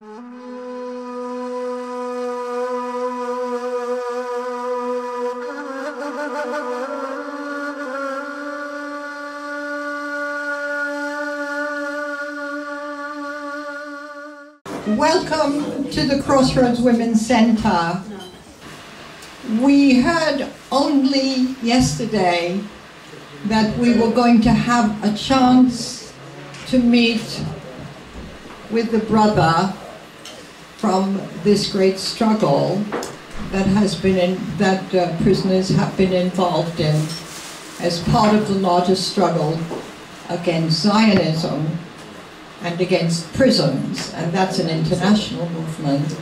Welcome to the Crossroads Women's Centre. We heard only yesterday that we were going to have a chance to meet with the brother from this great struggle that prisoners have been involved in as part of the larger struggle against Zionism and against prisons, and that's an international movement.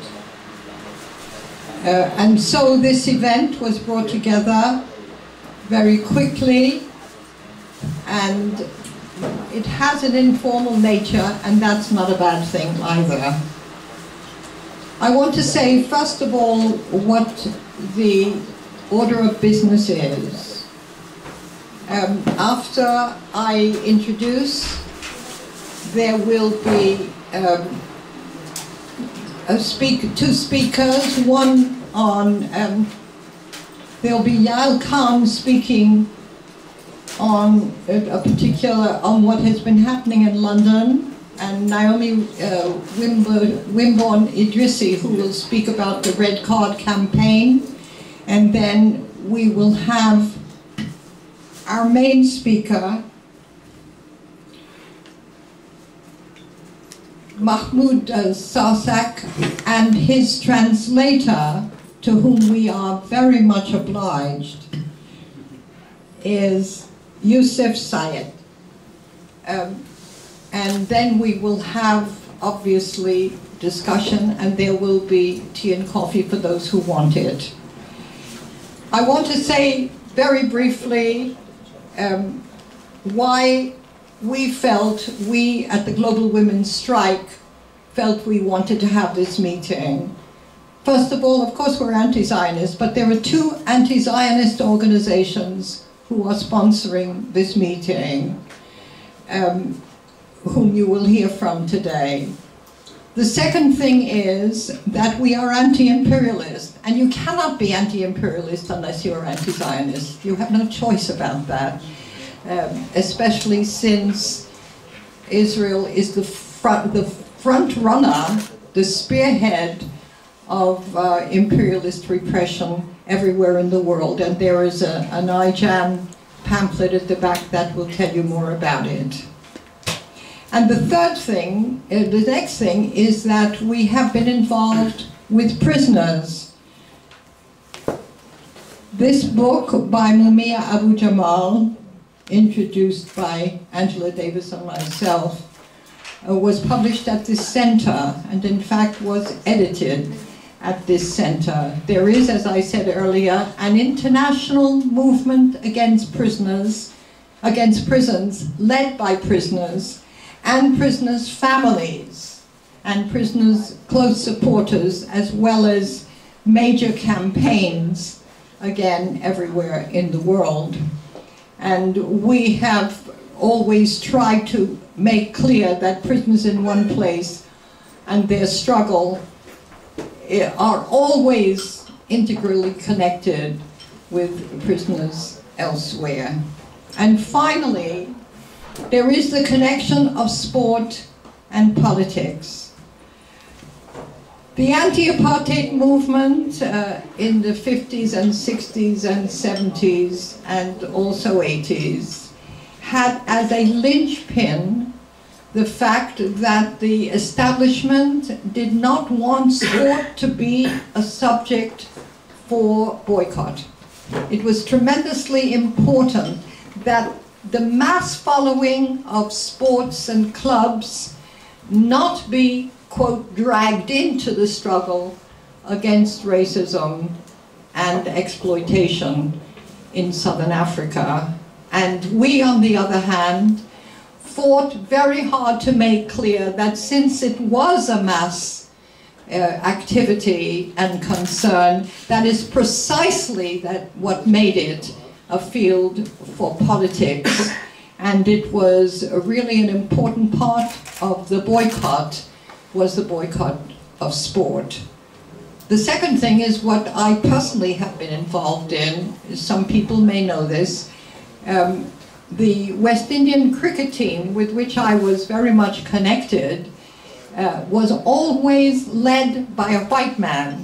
And so this event was brought together very quickly, and it has an informal nature, and that's not a bad thing either. I want to say, first of all, what the order of business is. After I introduce, there will be two speakers. One on, there'll be Yael Khan speaking on on what has been happening in London, and Naomi Wimborne-Idrissi, who will speak about the Red Card campaign, and then we will have our main speaker, Mahmoud Sarsak, and his translator, to whom we are very much obliged, is Youssef Sayed. And then we will have, obviously, discussion, and there will be tea and coffee for those who want it. I want to say very briefly why we at the Global Women's Strike felt we wanted to have this meeting. First of all, of course, we're anti-Zionist, but there are two anti-Zionist organizations who are sponsoring this meeting, whom you will hear from today. The second thing is that we are anti-imperialist, and you cannot be anti-imperialist unless you're anti-Zionist. You have no choice about that. Especially since Israel is the front runner, the spearhead of imperialist repression everywhere in the world, and there is an IJAM pamphlet at the back that will tell you more about it. And the third thing, the next thing, is that we have been involved with prisoners. This book by Mumia Abu Jamal, introduced by Angela Davis and myself, was published at this center, and in fact was edited at this center. There is, as I said earlier, an international movement against prisons, led by prisoners and prisoners' families and prisoners' close supporters, as well as major campaigns, again, everywhere in the world. And we have always tried to make clear that prisoners in one place and their struggle are always integrally connected with prisoners elsewhere. And finally, there is the connection of sport and politics. The anti-apartheid movement in the 50s and 60s and 70s and also 80s had as a linchpin the fact that the establishment did not want sport to be a subject for boycott. It was tremendously important that the mass following of sports and clubs not be, quote, dragged into the struggle against racism and exploitation in Southern Africa. And we, on the other hand, fought very hard to make clear that since it was a mass activity and concern, that is precisely what made it a field for politics, and it was really an important part of the boycott was the boycott of sport. The second thing is what I personally have been involved in. Some people may know this. The West Indian cricket team, with which I was very much connected, was always led by a white man.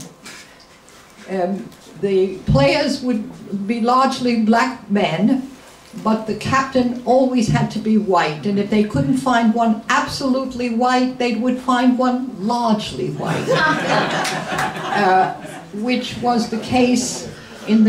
The players would be largely black men, but the captain always had to be white, and if they couldn't find one absolutely white, they would find one largely white, which was the case in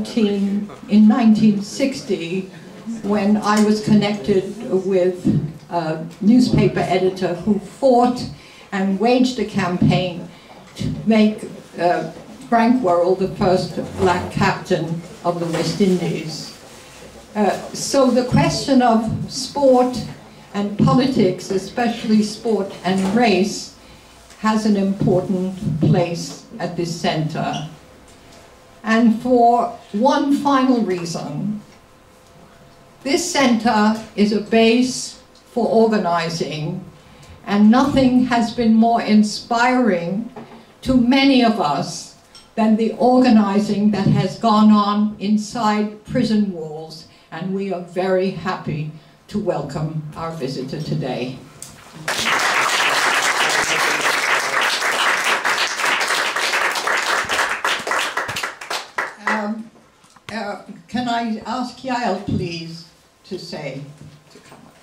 1960, when I was connected with a newspaper editor who fought and waged a campaign to make Frank Worrell the first black captain of the West Indies. So the question of sport and politics, especially sport and race, has an important place at this center. And for one final reason, this center is a base for organizing, and nothing has been more inspiring to many of us than the organizing that has gone on inside prison walls, and we are very happy to welcome our visitor today. Can I ask Yael, please, to come up.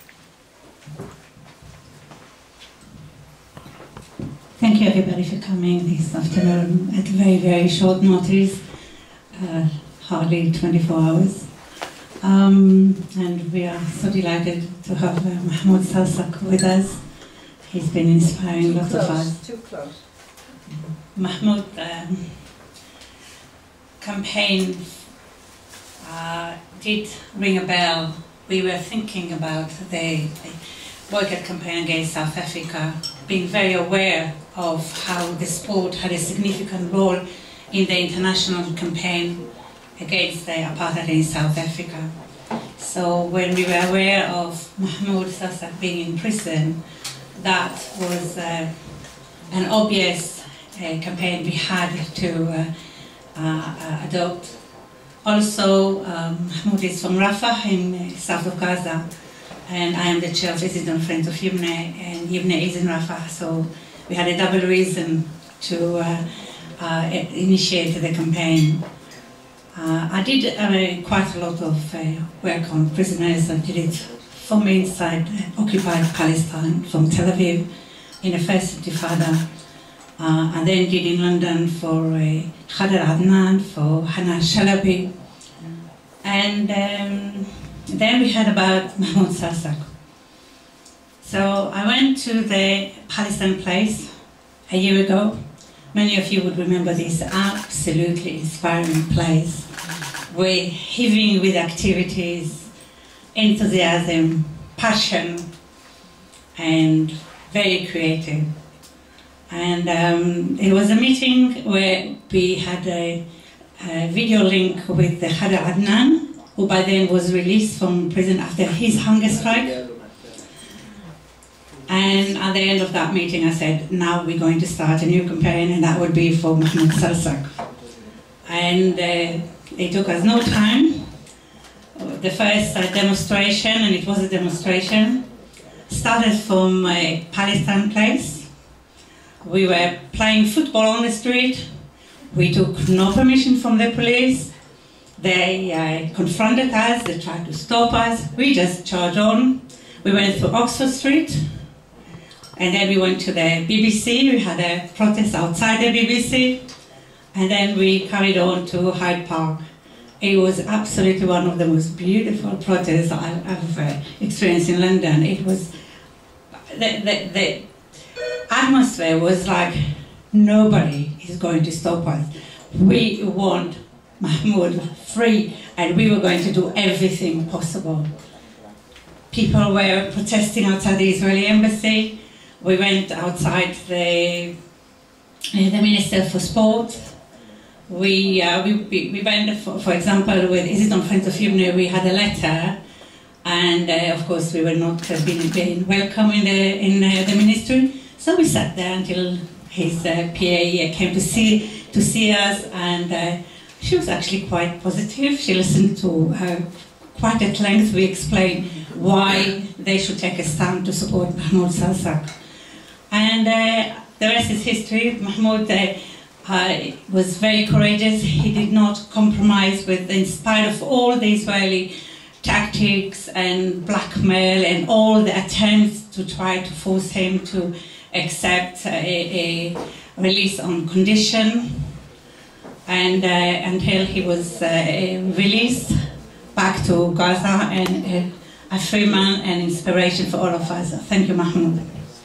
Thank you everybody for coming this afternoon at very, very short notice, hardly 24 hours. And we are so delighted to have Mahmoud Sarsak with us. He's been inspiring lots of us. Too close. Mahmoud campaign did ring a bell. We were thinking about the boycott campaign against South Africa, being very aware of how the sport had a significant role in the international campaign against the apartheid in South Africa. So when we were aware of Mahmoud Sarsak being in prison, that was an obvious campaign we had to adopt. Also, Mahmoud is from Rafah in south of Gaza, and I am the chair of Resident Friends of Yibne, and Yibne is in Rafah, so we had a double reason to initiate the campaign. I did quite a lot of work on prisoners. I did it from inside occupied Palestine, from Tel Aviv, in the first Intifada, and then did in London for Khader Adnan, for Hannah Shalabi, and then we heard about Mahmoud Sarsak. So I went to the Palestine place a year ago. Many of you would remember this absolutely inspiring place. We're heaving with activities, enthusiasm, passion, and very creative. And it was a meeting where we had a video link with the Khader Adnan, who by then was released from prison after his hunger strike. And at the end of that meeting I said, now we're going to start a new campaign, and that would be for Mahmoud Sarsak. And it took us no time. The first demonstration, and it was a demonstration, started from a Palestine place. We were playing football on the street. We took no permission from the police. They confronted us, they tried to stop us. We just charged on. We went through Oxford Street, and then we went to the BBC. We had a protest outside the BBC, and then we carried on to Hyde Park. It was absolutely one of the most beautiful protests I've experienced in London. It was, the atmosphere was like, nobody is going to stop us. We want Mahmoud free, and we were going to do everything possible. People were protesting outside the Israeli embassy. We went outside the Minister for Sport. We went, for example, with Resident Friends of Yibne, we had a letter, and of course we were not being welcome in the ministry. So we sat there until his PA came to see us, and she was actually quite positive. She listened to quite at length. We explained why they should take a stand to support Mahmoud Sarsak. And the rest is history. Mahmoud was very courageous. He did not compromise with, in spite of all the Israeli tactics and blackmail and all the attempts to try to force him to accept a release on condition, and until he was released back to Gaza, and a free man and inspiration for all of us. Thank you, Mahmoud.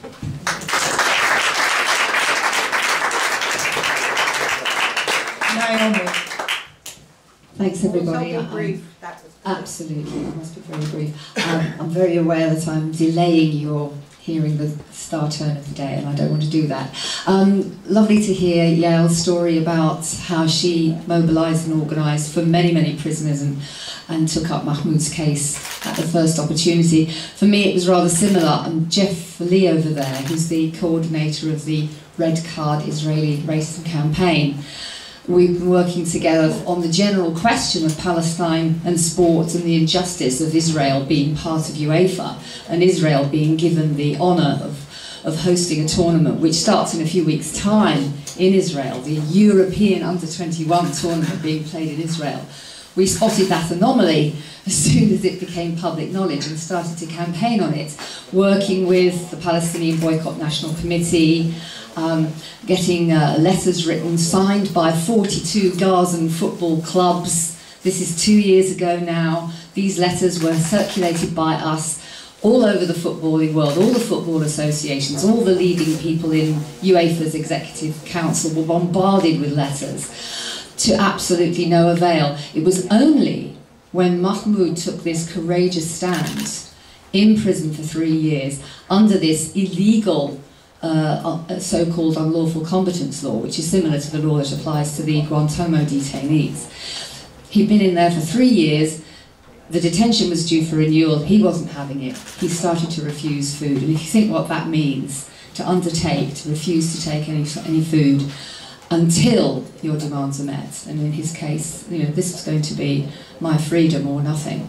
Thanks, everybody. Absolutely, I must be very brief. I'm very aware that I'm delaying your hearing the star turn of the day, and I don't want to do that. Lovely to hear Yael's story about how she mobilised and organised for many, many prisoners and took up Mahmoud's case at the first opportunity. For me, it was rather similar. Jeff Lee over there, who's the coordinator of the Red Card Israeli Racism Campaign. We've been working together on the general question of Palestine and sport and the injustice of Israel being part of UEFA and Israel being given the honour of hosting a tournament which starts in a few weeks' time in Israel, the European Under-21 tournament being played in Israel. We spotted that anomaly as soon as it became public knowledge and started to campaign on it, working with the Palestinian Boycott National Committee, getting letters written, signed by 42 Gazan football clubs. This is 2 years ago now. These letters were circulated by us all over the footballing world. All the football associations, all the leading people in UEFA's Executive Council were bombarded with letters to absolutely no avail. It was only when Mahmoud took this courageous stand in prison for 3 years under this illegal so-called unlawful combatants law, which is similar to the law that applies to the Guantanamo detainees. He'd been in there for 3 years. The detention was due for renewal. He wasn't having it. He started to refuse food. And if you think what that means, to undertake, to refuse to take any food until your demands are met. And in his case, you know, this was going to be my freedom or nothing.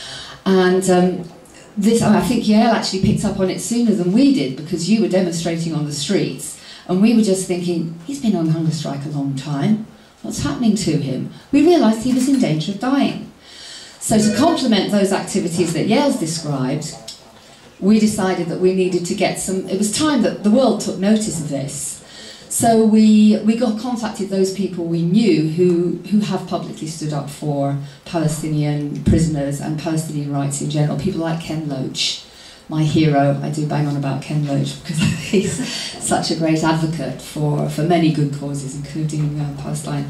And this, I think Yael actually picked up on it sooner than we did, because you were demonstrating on the streets and we were just thinking, he's been on hunger strike a long time. What's happening to him? We realised he was in danger of dying. So to complement those activities that Yael's described, we decided that we needed to get some, it was time that the world took notice of this. So we contacted those people we knew who have publicly stood up for Palestinian prisoners and Palestinian rights in general. People like Ken Loach, my hero. I do bang on about Ken Loach because he's such a great advocate for many good causes, including Palestine.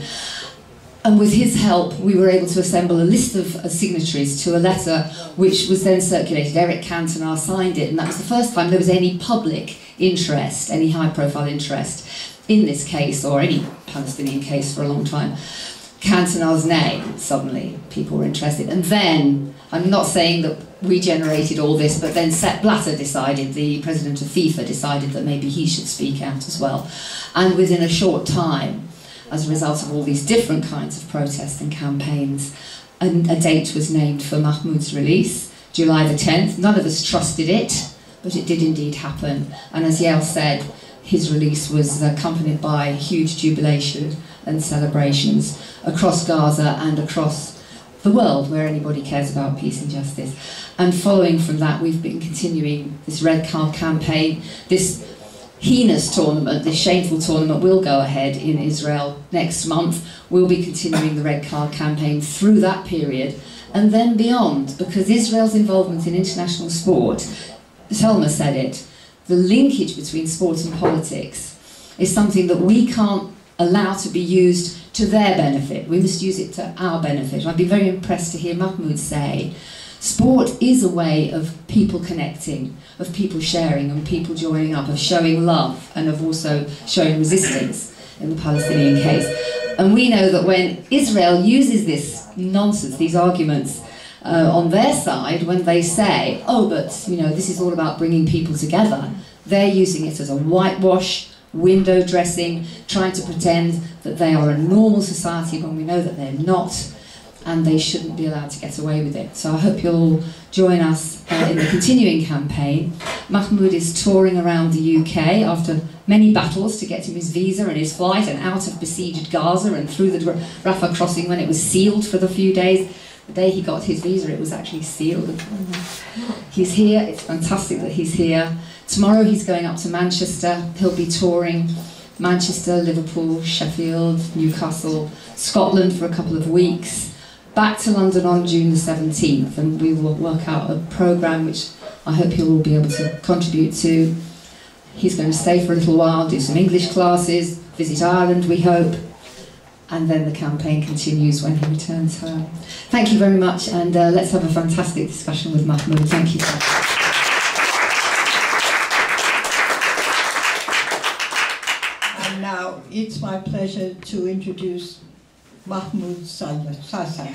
And with his help, we were able to assemble a list of signatories to a letter which was then circulated. Eric Cantona signed it, and that was the first time there was any public interest, any high-profile interest in this case, or any Palestinian case for a long time. Cantona's name, suddenly people were interested. And then, I'm not saying that we generated all this, but then Sepp Blatter decided, the president of FIFA, decided that maybe he should speak out as well. And within a short time, as a result of all these different kinds of protests and campaigns, a date was named for Mahmoud's release, July the 10th. None of us trusted it, but it did indeed happen. And as Yael said, his release was accompanied by huge jubilation and celebrations across Gaza and across the world where anybody cares about peace and justice. And following from that, we've been continuing this Red Card campaign. This heinous tournament, this shameful tournament, will go ahead in Israel next month. We'll be continuing the Red Card campaign through that period and then beyond, because Israel's involvement in international sport, Selma said it, the linkage between sport and politics is something that we can't allow to be used to their benefit. We must use it to our benefit. I'd be very impressed to hear Mahmoud say, sport is a way of people connecting, of people sharing and people joining up, of showing love and of also showing resistance in the Palestinian case. And we know that when Israel uses this nonsense, these arguments, on their side, when they say, oh, but you know, this is all about bringing people together, They're using it as a whitewash, window dressing, trying to pretend that they are a normal society when we know that they're not, and they shouldn't be allowed to get away with it. So I hope you'll all join us in the continuing campaign. Mahmoud is touring around the UK after many battles to get him his visa and his flight and out of besieged Gaza and through the Rafah crossing when it was sealed for the few days. The day he got his visa, it was actually sealed. He's here, it's fantastic that he's here. Tomorrow he's going up to Manchester. He'll be touring Manchester, Liverpool, Sheffield, Newcastle, Scotland for a couple of weeks. Back to London on June the 17th, and we will work out a programme which I hope you'll all be able to contribute to. He's going to stay for a little while, do some English classes, visit Ireland, we hope, and then the campaign continues when he returns home. Thank you very much, and let's have a fantastic discussion with Mahmoud. Thank you. And now it's my pleasure to introduce Mahmoud Sarsak.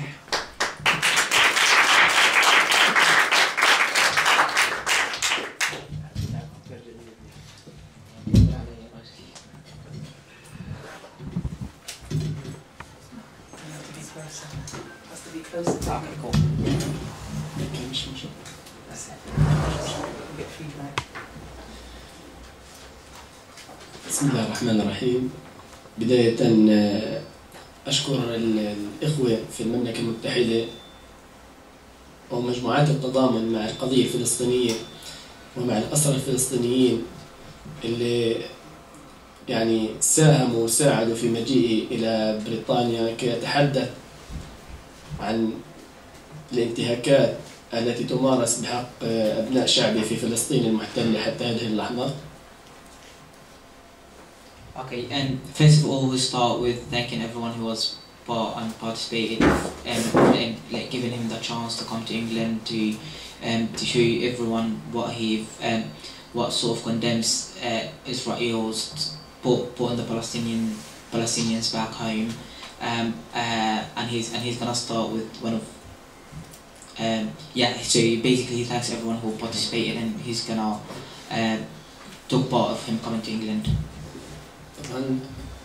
بسم الله الرحمن الرحيم. بداية أشكر الإخوة في المملكة المتحدة ومجموعات التضامن مع القضية الفلسطينية ومع الأسرى الفلسطينيين اللي يعني ساهموا وساعدوا في مجيئي إلى بريطانيا كي أتحدث عن الانتهاكات التي تمارس بحق أبناء شعبي في فلسطين المحتلة حتى هذه اللحظة. Okay, and first of all, we'll start with thanking everyone who was participated and like giving him the chance to come to England to show everyone what sort of condemns Israel's put on the Palestinians back home, and he's gonna start with one of so basically he thanks everyone who participated, and he's gonna talk part of him coming to England. طبعا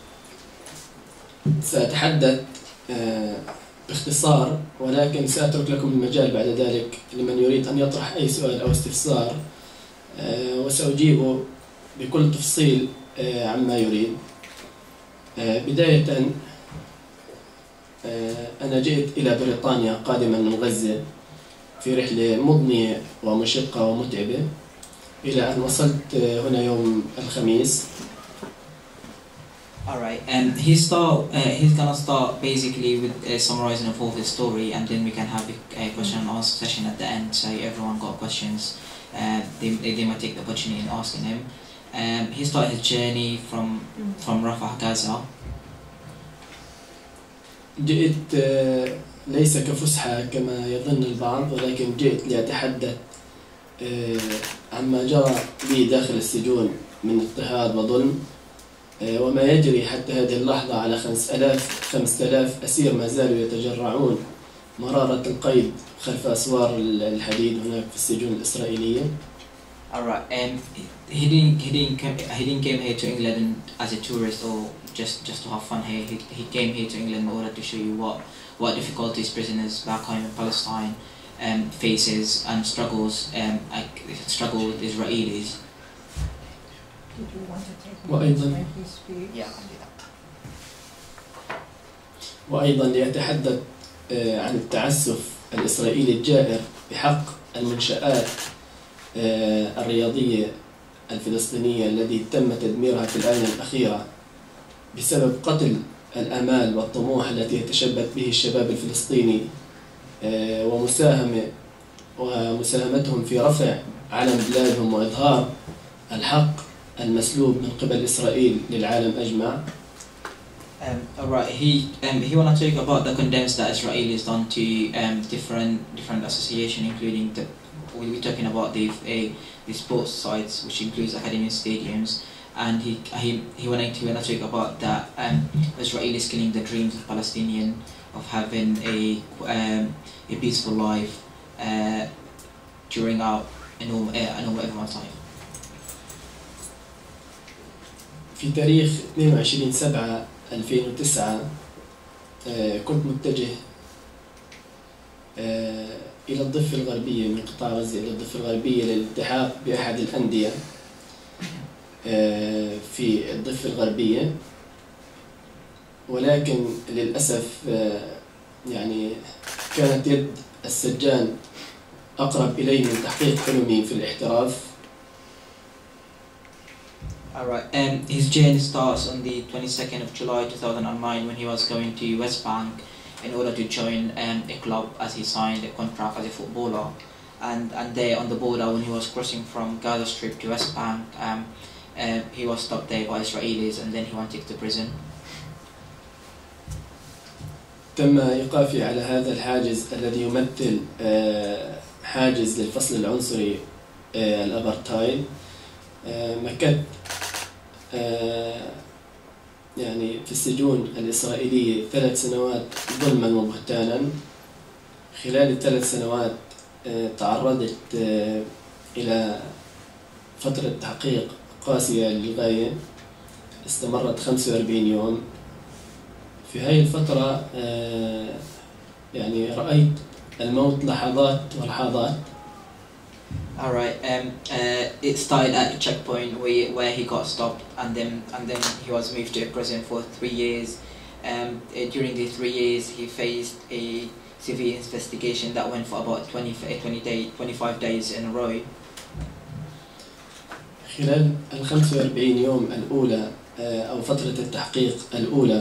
سأتحدث باختصار، ولكن سأترك لكم المجال بعد ذلك لمن يريد أن يطرح أي سؤال أو استفسار، وسأجيبه بكل تفصيل عما يريد. بداية أنا جئت إلى بريطانيا قادما من غزة في رحلة مضنية ومشقة ومتعبة إلى أن وصلت هنا يوم الخميس. Alright, he's gonna start basically with summarizing of all his story, and then we can have a question and answer session at the end, so everyone got questions. They might take the opportunity in asking him. He started his journey from Rafah, Gaza. جئت ليس كفسحة كما يظن البعض، ولكن جئت لأتحدث عما جرى لي داخل السجون من اضطهاد وظلم، وما يجري حتى هذه اللحظة على 5000 أسير ما زالوا يتجرعون مرارة القيد خلف أسوار الحديد هناك في السجون الإسرائيلية. Alright, he didn't came here to England as a tourist or just to have fun here. He came here to England in order to show you what difficulties prisoners back home in Palestine faces and struggle with Israelis. Did you want to take وأيضا وأيضا ليتحدث عن التعسف الإسرائيلي الجائر بحق المنشآت الرياضية الفلسطينية التي تم تدميرها في الآونة الأخيرة بسبب قتل الآمال والطموح التي يتشبث به الشباب الفلسطيني، ومساهمتهم في رفع علم بلادهم وإظهار الحق المسلوب من قبل إسرائيل للعالم أجمع. Alright, he wanna talk about the condemns that Israel has done to different associations, including we're talking about the sports sites, which includes academy stadiums, and he wanna talk about that Israel is killing the dreams of Palestinians of having a peaceful life during a normal everyone's life. في تاريخ 22/7/2009 كنت متجه إلى الضفة الغربية من قطاع غزة إلى الضفة الغربية للالتحاق بأحد الأندية في الضفة الغربية، ولكن للأسف يعني كانت يد السجان أقرب إلي من تحقيق حلمي في الاحتراف. Alright, his journey starts on the 22nd of July 2009 when he was going to West Bank in order to join a club as he signed a contract as a footballer. And there on the border, when he was crossing from Gaza Strip to West Bank, he was stopped there by Israelis and then he went to prison. تم إيقافي على هذا الحاجز الذي يمثل حاجز للفصل العنصري الأبرتايد. مكثت يعني في السجون الإسرائيلية 3 سنوات ظلما وبهتانا. خلال ال3 سنوات تعرضت إلى فترة تحقيق قاسية للغاية استمرت 45 يوم. في هذه الفترة يعني رأيت الموت لحظات ولحظات. Alright, it started at the checkpoint where he got stopped, and then he was moved to a prison for 3 years. During these 3 years, he faced a civil investigation that went for about 25 days in a row. خلال ال 45 يوم الأولى أو فترة التحقيق الأولى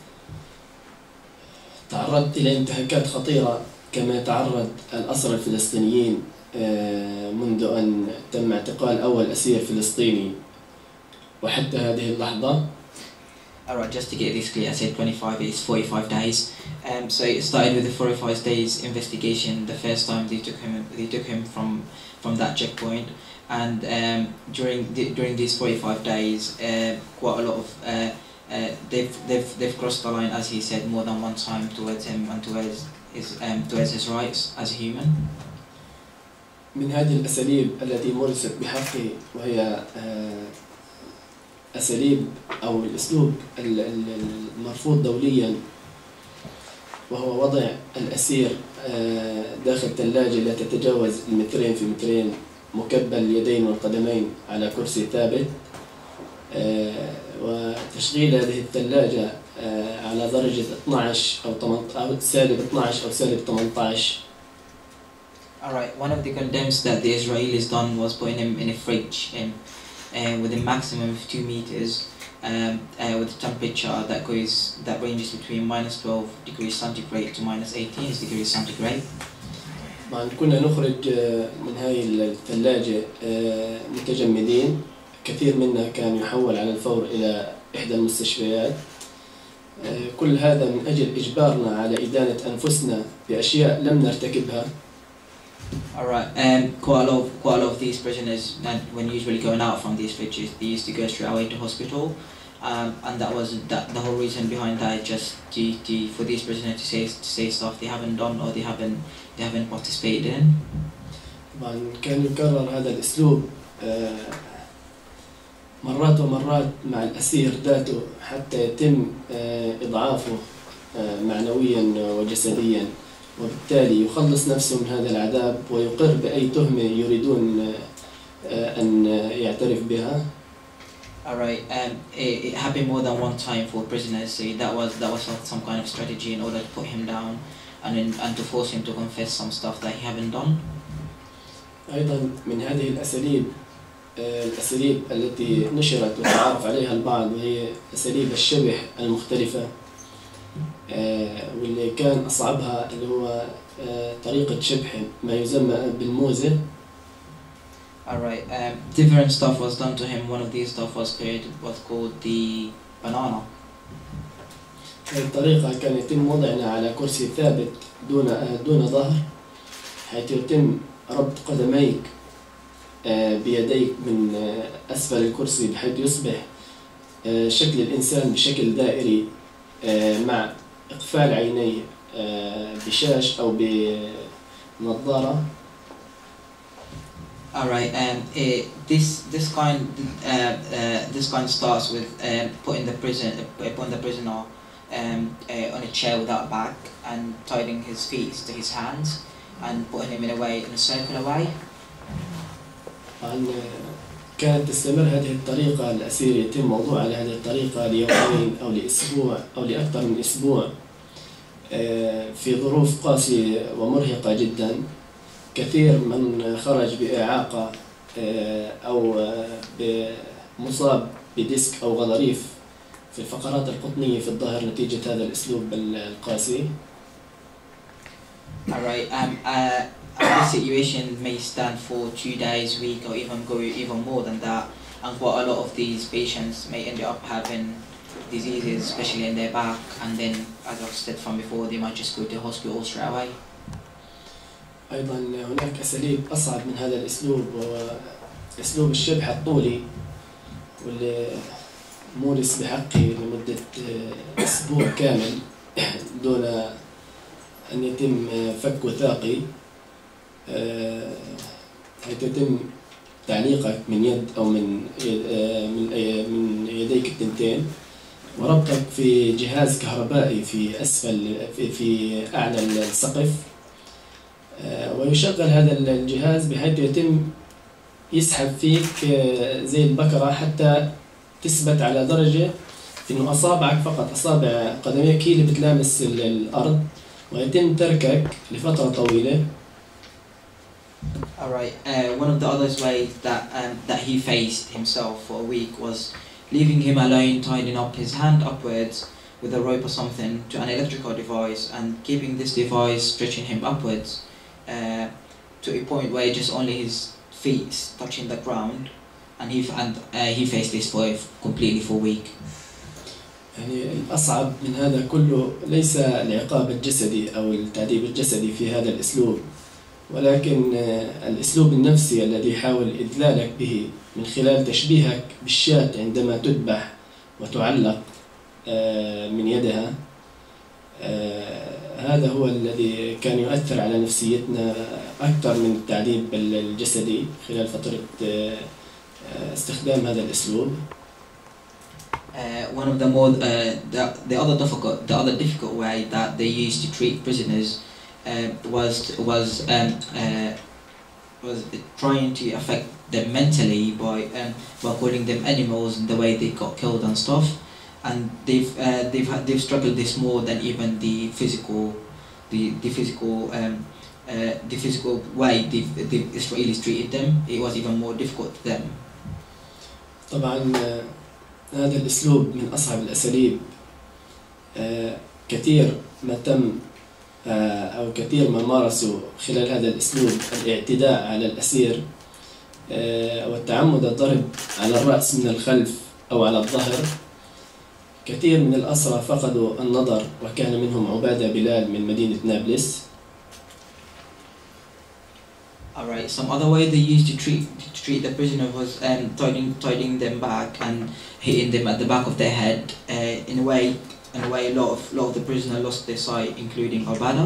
تعرضت إلى انتهاكات خطيرة كما تعرض الأسرى الفلسطينيين منذ أن تم اعتقال أول أسير فلسطيني وحتى هذه اللحظة. Alright, just to get this clear, I said 25 is 45 days. So it started with the 45 days investigation. The first time they took him from that checkpoint, and during these 45 days, quite a lot of they've crossed the line, as he said, more than one time towards him and towards his rights as a human. من هذه الأساليب التي مورست بحقه، وهي أساليب أو الأسلوب المرفوض دوليا، وهو وضع الأسير داخل ثلاجة لا تتجاوز 2 في 2 مكبل اليدين والقدمين على كرسي ثابت، وتشغيل هذه الثلاجة على درجة 12 أو سالب 12 أو سالب 18. Alright, one of the condemns that the Israelis done was putting him in a fridge with a maximum of 2 meters with a temperature that ranges between -12 degrees centigrade to -18 degrees centigrade. كنا نخرج من هاي الثلاجة متجمدين، كثير منا كان يحول على الفور إلى إحدى المستشفيات. كل هذا من أجل إجبارنا على إدانة أنفسنا بأشياء لم نرتكبها. Alright, quite a lot of these prisoners, when usually going out from these fridges, they used to go straight away to hospital, and the whole reason behind that is just for these prisoners to say stuff they haven't done or they haven't participated in. طبعا كان يكرر هذا الأسلوب مرات ومرات مع الأسير ذاته حتى يتم إضعافه معنويا وجسديا، وبالتالي يخلص نفسه من هذا العذاب ويقر بأي تهمة يريدون أن يعترف بها. Alright, it happened more than one time for prisoners, so that was some kind of strategy in order to put him down and to force him to confess some stuff that he haven't done. أيضا من هذه الأساليب التي نشرت وتعارف عليها البعض، وهي أساليب الشبح المختلفة، واللي كان أصعبها اللي هو طريقة شبح ما يسمى بالموزة. Alright, different stuff was done to him. One of these stuff was called the banana. هذه الطريقة كان يتم وضعنا على كرسي ثابت دون ظهر، حيث يتم ربط قدميك بيديك من أسفل الكرسي بحيث يصبح شكل الإنسان بشكل دائري، مع إقفال عينيه بشاش أو بنظارة. All right. This kind starts with putting the prisoner on a chair without a back and tying his feet to his hands and putting him in a circular way. كانت تستمر هذه الطريقة، الأسير يتم موضوعه على هذه الطريقة ليومين أو لأسبوع أو لأكثر من أسبوع في ظروف قاسية ومرهقة جدا. كثير من خرج بإعاقة أو مصاب بديسك أو غضاريف في الفقرات القطنية في الظهر نتيجة هذا الأسلوب القاسي. Alright, this situation may stand for 2 days, week, or even more than that, and quite a lot of these patients may end up having diseases, especially in their back, and then, as I've said from before, they might just go to hospital straight away. أيضا هناك أساليب أصعب من هذا الأسلوب، وهو أسلوب الشبح الطولي واللي مورس بحقه لمدة أسبوع كامل دون أن يتم فك وثاقي، حيث يتم تعليقك من يد أو من يديك التنتين وربطك في جهاز كهربائي في أسفل في أعلى السقف، ويشغل هذا الجهاز بحيث يتم يسحب فيك زي البكرة حتى تثبت على درجة إنه أصابعك فقط، أصابع قدميك هي اللي بتلامس الأرض، ويتم تركك لفترة طويلة. Alright, one of the other ways that he faced himself for a week was leaving him alone, tying up his hand upwards with a rope or something to an electrical device and keeping this device stretching him upwards to a point where just only his feet touching the ground, and he faced this for completely for a week. يعني الأصعب من هذا كله ليس العقاب الجسدي أو التعذيب الجسدي في هذا الأسلوب، ولكن الأسلوب النفسي الذي يحاول إذلالك به من خلال تشبيهك بالشاة عندما تذبح وتعلق من يدها. هذا هو الذي كان يؤثر على نفسيتنا أكثر من التعذيب الجسدي خلال فترة استخدام هذا الأسلوب. One of the other difficult way that they used to treat prisoners was trying to affect them mentally by calling them animals and the way they got killed and stuff, and they've struggled this more than even the physical way the Israelis treated them. It was even more difficult to them. طبعا هذا الأسلوب من أصعب الأساليب. كثير ما تم أو كثير ما مارسوا خلال هذا الأسلوب الاعتداء على الأسير والتعمد الضرب على الرأس من الخلف أو على الظهر. كثير من الأسرى فقدوا النظر، وكان منهم عبادة بلال من مدينة نابلس. Alright, some other way they used to treat the prisoner was tying them back and hitting them at the back of their head. In a way, a lot of the prisoners lost their sight, including Obada.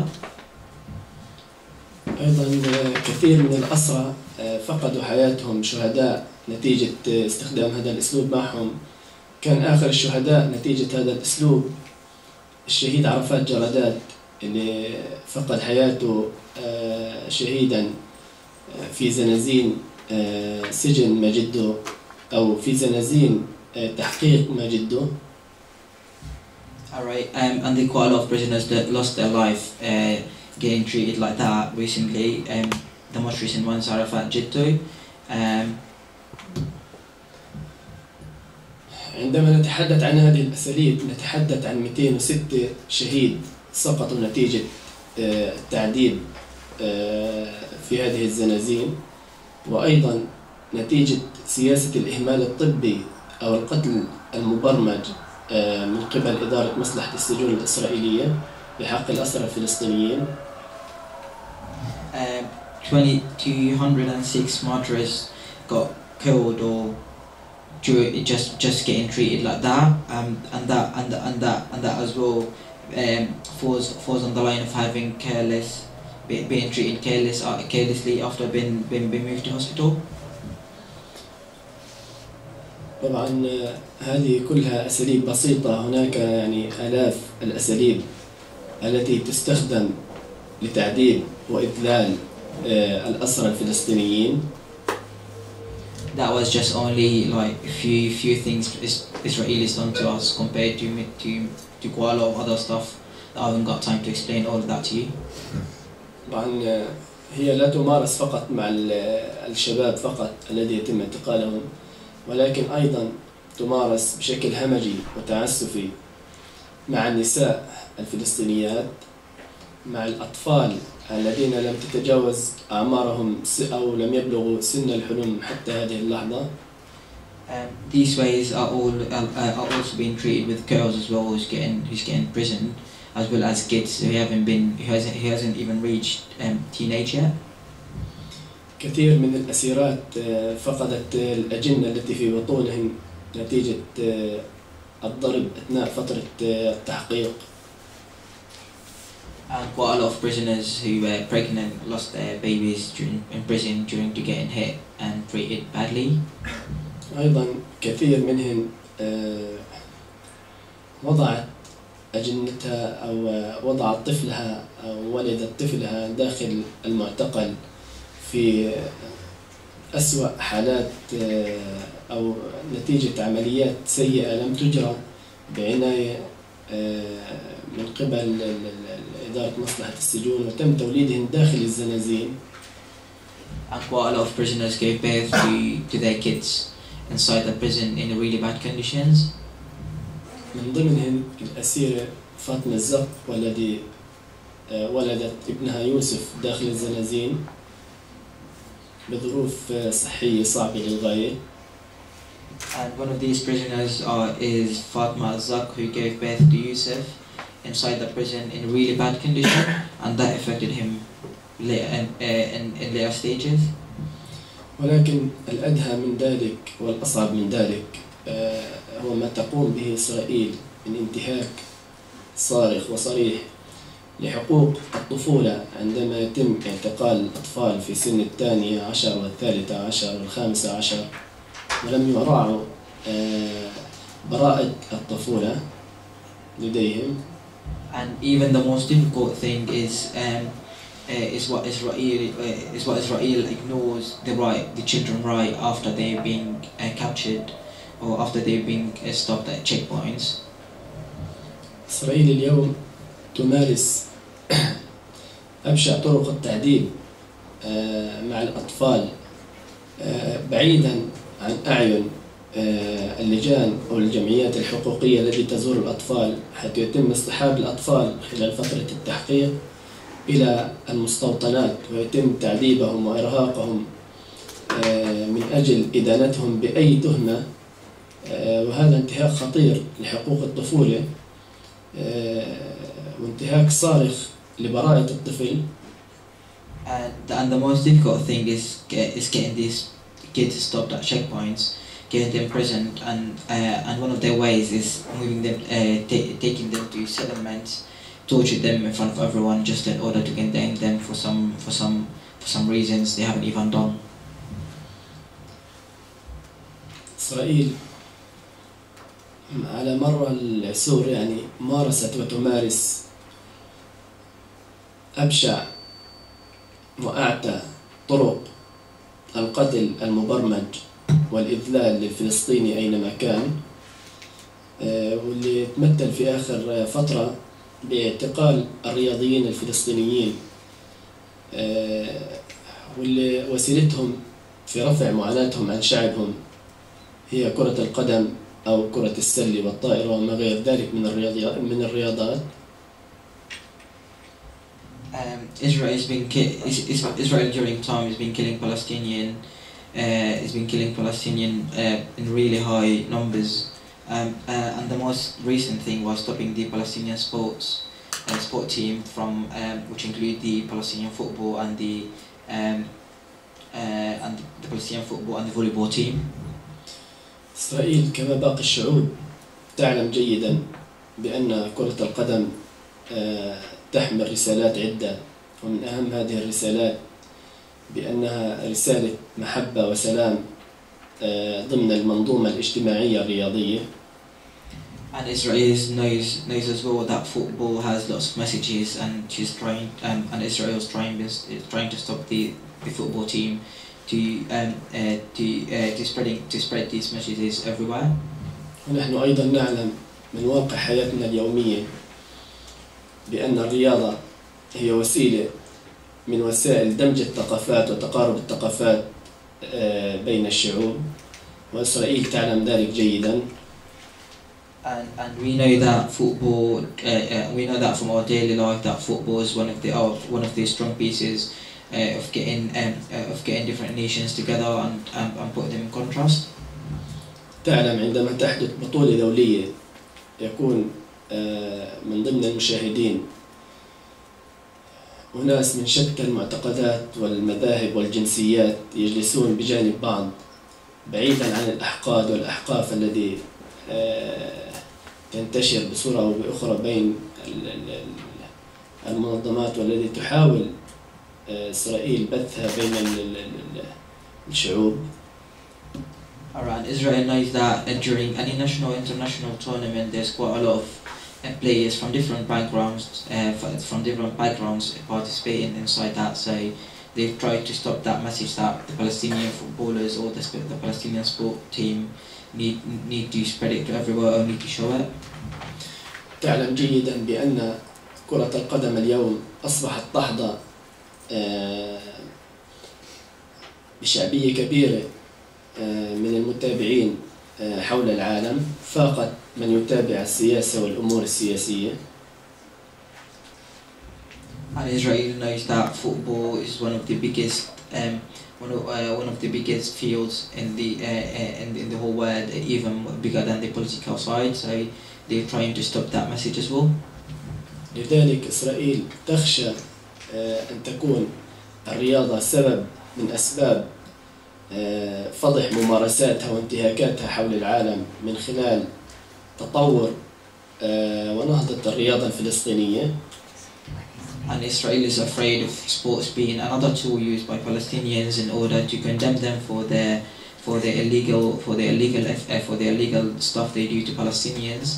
أيضا كثير من الأسرى فقدوا حياتهم شهداء نتيجة استخدام هذا الأسلوب معهم. كان آخر الشهداء نتيجة هذا الأسلوب الشهيد عرفات جردات اللي فقد حياته شهيدا في زنازين سجن مجده أو في زنازين تحقيق مجده. Alright, and there are quite a lot of prisoners that lost their life getting treated like that recently. The most recent ones are Arafat Jitto. عندما نتحدث عن هذه الأساليب نتحدث عن 206 شهيد سقطوا نتيجة التعذيب في هذه الزنازين، وأيضا نتيجة سياسة الإهمال الطبي أو القتل المبرمج من قبل إدارة مصلحة السجون الإسرائيلية بحق الأسرى الفلسطينيين. 206 martyrs got killed or just getting treated like that, and that as well falls on the line of having careless being treated carelessly after being moved to hospital. طبعا هذه كلها أساليب بسيطة. هناك يعني آلاف الأساليب التي تستخدم لتعذيب وإذلال الأسرى الفلسطينيين. That was just only like a few things Israelis done to us compared to quite a lot of other stuff that I haven't got time to explain all of that to you. طبعا هي لا تمارس فقط مع الشباب فقط الذي يتم اعتقالهم، ولكن أيضا تمارس بشكل همجي وتعسفي مع النساء الفلسطينيات، مع الأطفال الذين لم تتجاوز أعمارهم أو لم يبلغوا سن الحلم حتى هذه اللحظة. These ways are also being treated with girls as well, who's getting imprisoned, as well as kids who hasn't even reached teenage yet. كثير من الأسيرات فقدت الأجنة التي في بطونهم نتيجة الضرب أثناء فترة التحقيق. And quite a lot of prisoners who were pregnant lost their babies in prison during getting hit and treated badly. أيضا كثير منهم وضعت أجنتها أو وضعت طفلها أو ولدت طفلها داخل المعتقل في أسوأ حالات أو نتيجة عمليات سيئة لم تجرى بعناية من قبل إدارة مصلحة السجون، وتم توليدهم داخل الزنازين. And quite a lot of prisoners gave birth to their kids inside the prison in really bad conditions. من ضمنهم الأسيرة فاطمة الزق والذي ولدت ابنها يوسف داخل الزنازين بظروف صحية صعبة للغاية. And one of these prisoners is Fatma Zak, who gave birth to Yusuf inside the prison in a really bad condition, and that affected him later in later stages. ولكن الأدهى من ذلك والأصعب من ذلك هو ما تقوم به إسرائيل من انتهاك صارخ وصريح لحقوق الطفولة عندما يتم اعتقال الأطفال في سن 12 والثالثة عشر والخامسة عشر، ولم يراعوا براءة الطفولة لديهم. And even the most difficult thing is what Israel ignores the children right after they've been captured or after they've been stopped at checkpoints. إسرائيل اليوم تمارس أبشع طرق التعذيب مع الأطفال بعيدا عن أعين اللجان أو الجمعيات الحقوقية التي تزور الأطفال، حتى يتم اصطحاب الأطفال خلال فترة التحقيق إلى المستوطنات ويتم تعذيبهم وإرهاقهم من أجل إدانتهم بأي تهمة، وهذا انتهاك خطير لحقوق الطفولة وانتهاك صارخ لبراءة الطفل. And the most difficult thing is getting these kids stopped at checkpoints, getting them imprisoned, and one of their ways is moving them, taking them to settlements, torture them in front of everyone just in order to condemn them for some reasons they haven't even done. إسرائيل على مر العصور يعني مارست وتمارس أبشع وأعتى طرق القتل المبرمج والإذلال للفلسطيني أينما كان، واللي تمثل في آخر فترة باعتقال الرياضيين الفلسطينيين، واللي وسيلتهم في رفع معاناتهم عن شعبهم هي كرة القدم أو كرة السلة والطائرة وما غير ذلك من الرياضات. Israel during time has been killing Palestinian in really high numbers, and the most recent thing was stopping the Palestinian sport team from which include the Palestinian football and the Palestinian football and the volleyball team. إسرائيل كما باقي الشعوب تعلم جيدا بأن كرة القدم تحمل رسالات عدة ومن أهم هذه الرسالات بأنها رسالة محبة وسلام ضمن المنظومة الاجتماعية الرياضية. And Israel knows as well that football has lots of messages, and she's trying and Israel is trying to stop the football team to spread these messages everywhere. ونحن أيضا نعلم من واقع حياتنا اليومية بأن الرياضة هي وسيلة من وسائل دمج الثقافات وتقارب الثقافات بين الشعوب، وإسرائيل تعلم ذلك جيدا. And we know that football, we know that from our daily life that football is one of the strong pieces of getting different nations together and putting them in contrast. تعلم عندما تحدث بطولة دولية يكون من ضمن المشاهدين أناس من شتى المعتقدات والمذاهب والجنسيات يجلسون بجانب بعض بعيدا عن الأحقاد والأحقاف التي تنتشر بصورة أو بأخرى بين المنظمات والتي تحاول إسرائيل بثها بين الشعوب. Alright, Israel knows that during any national or international tournament there's quite a lot of players from different backgrounds participating inside that, so they've tried to stop that message that the Palestinian footballers or the Palestinian sport team need to spread it to everywhere or need to show it. تعلم جيدا بأن كرة القدم اليوم أصبحت تحظى بشعبية كبيرة من المتابعين حول العالم، فقط من يتابع السياسة والأمور السياسية. And Israel knows that football is one of the biggest fields in the whole world, even bigger than the political side. So they're trying to stop that message as well. لذلك إسرائيل تخشى أن تكون الرياضة سبب من أسباب فضح ممارساتها وانتهاكاتها حول العالم من خلال تطور ونهضة الرياضة الفلسطينية. And Israel is afraid of sports being another tool used by Palestinians in order to condemn them for their illegal stuff they do to Palestinians.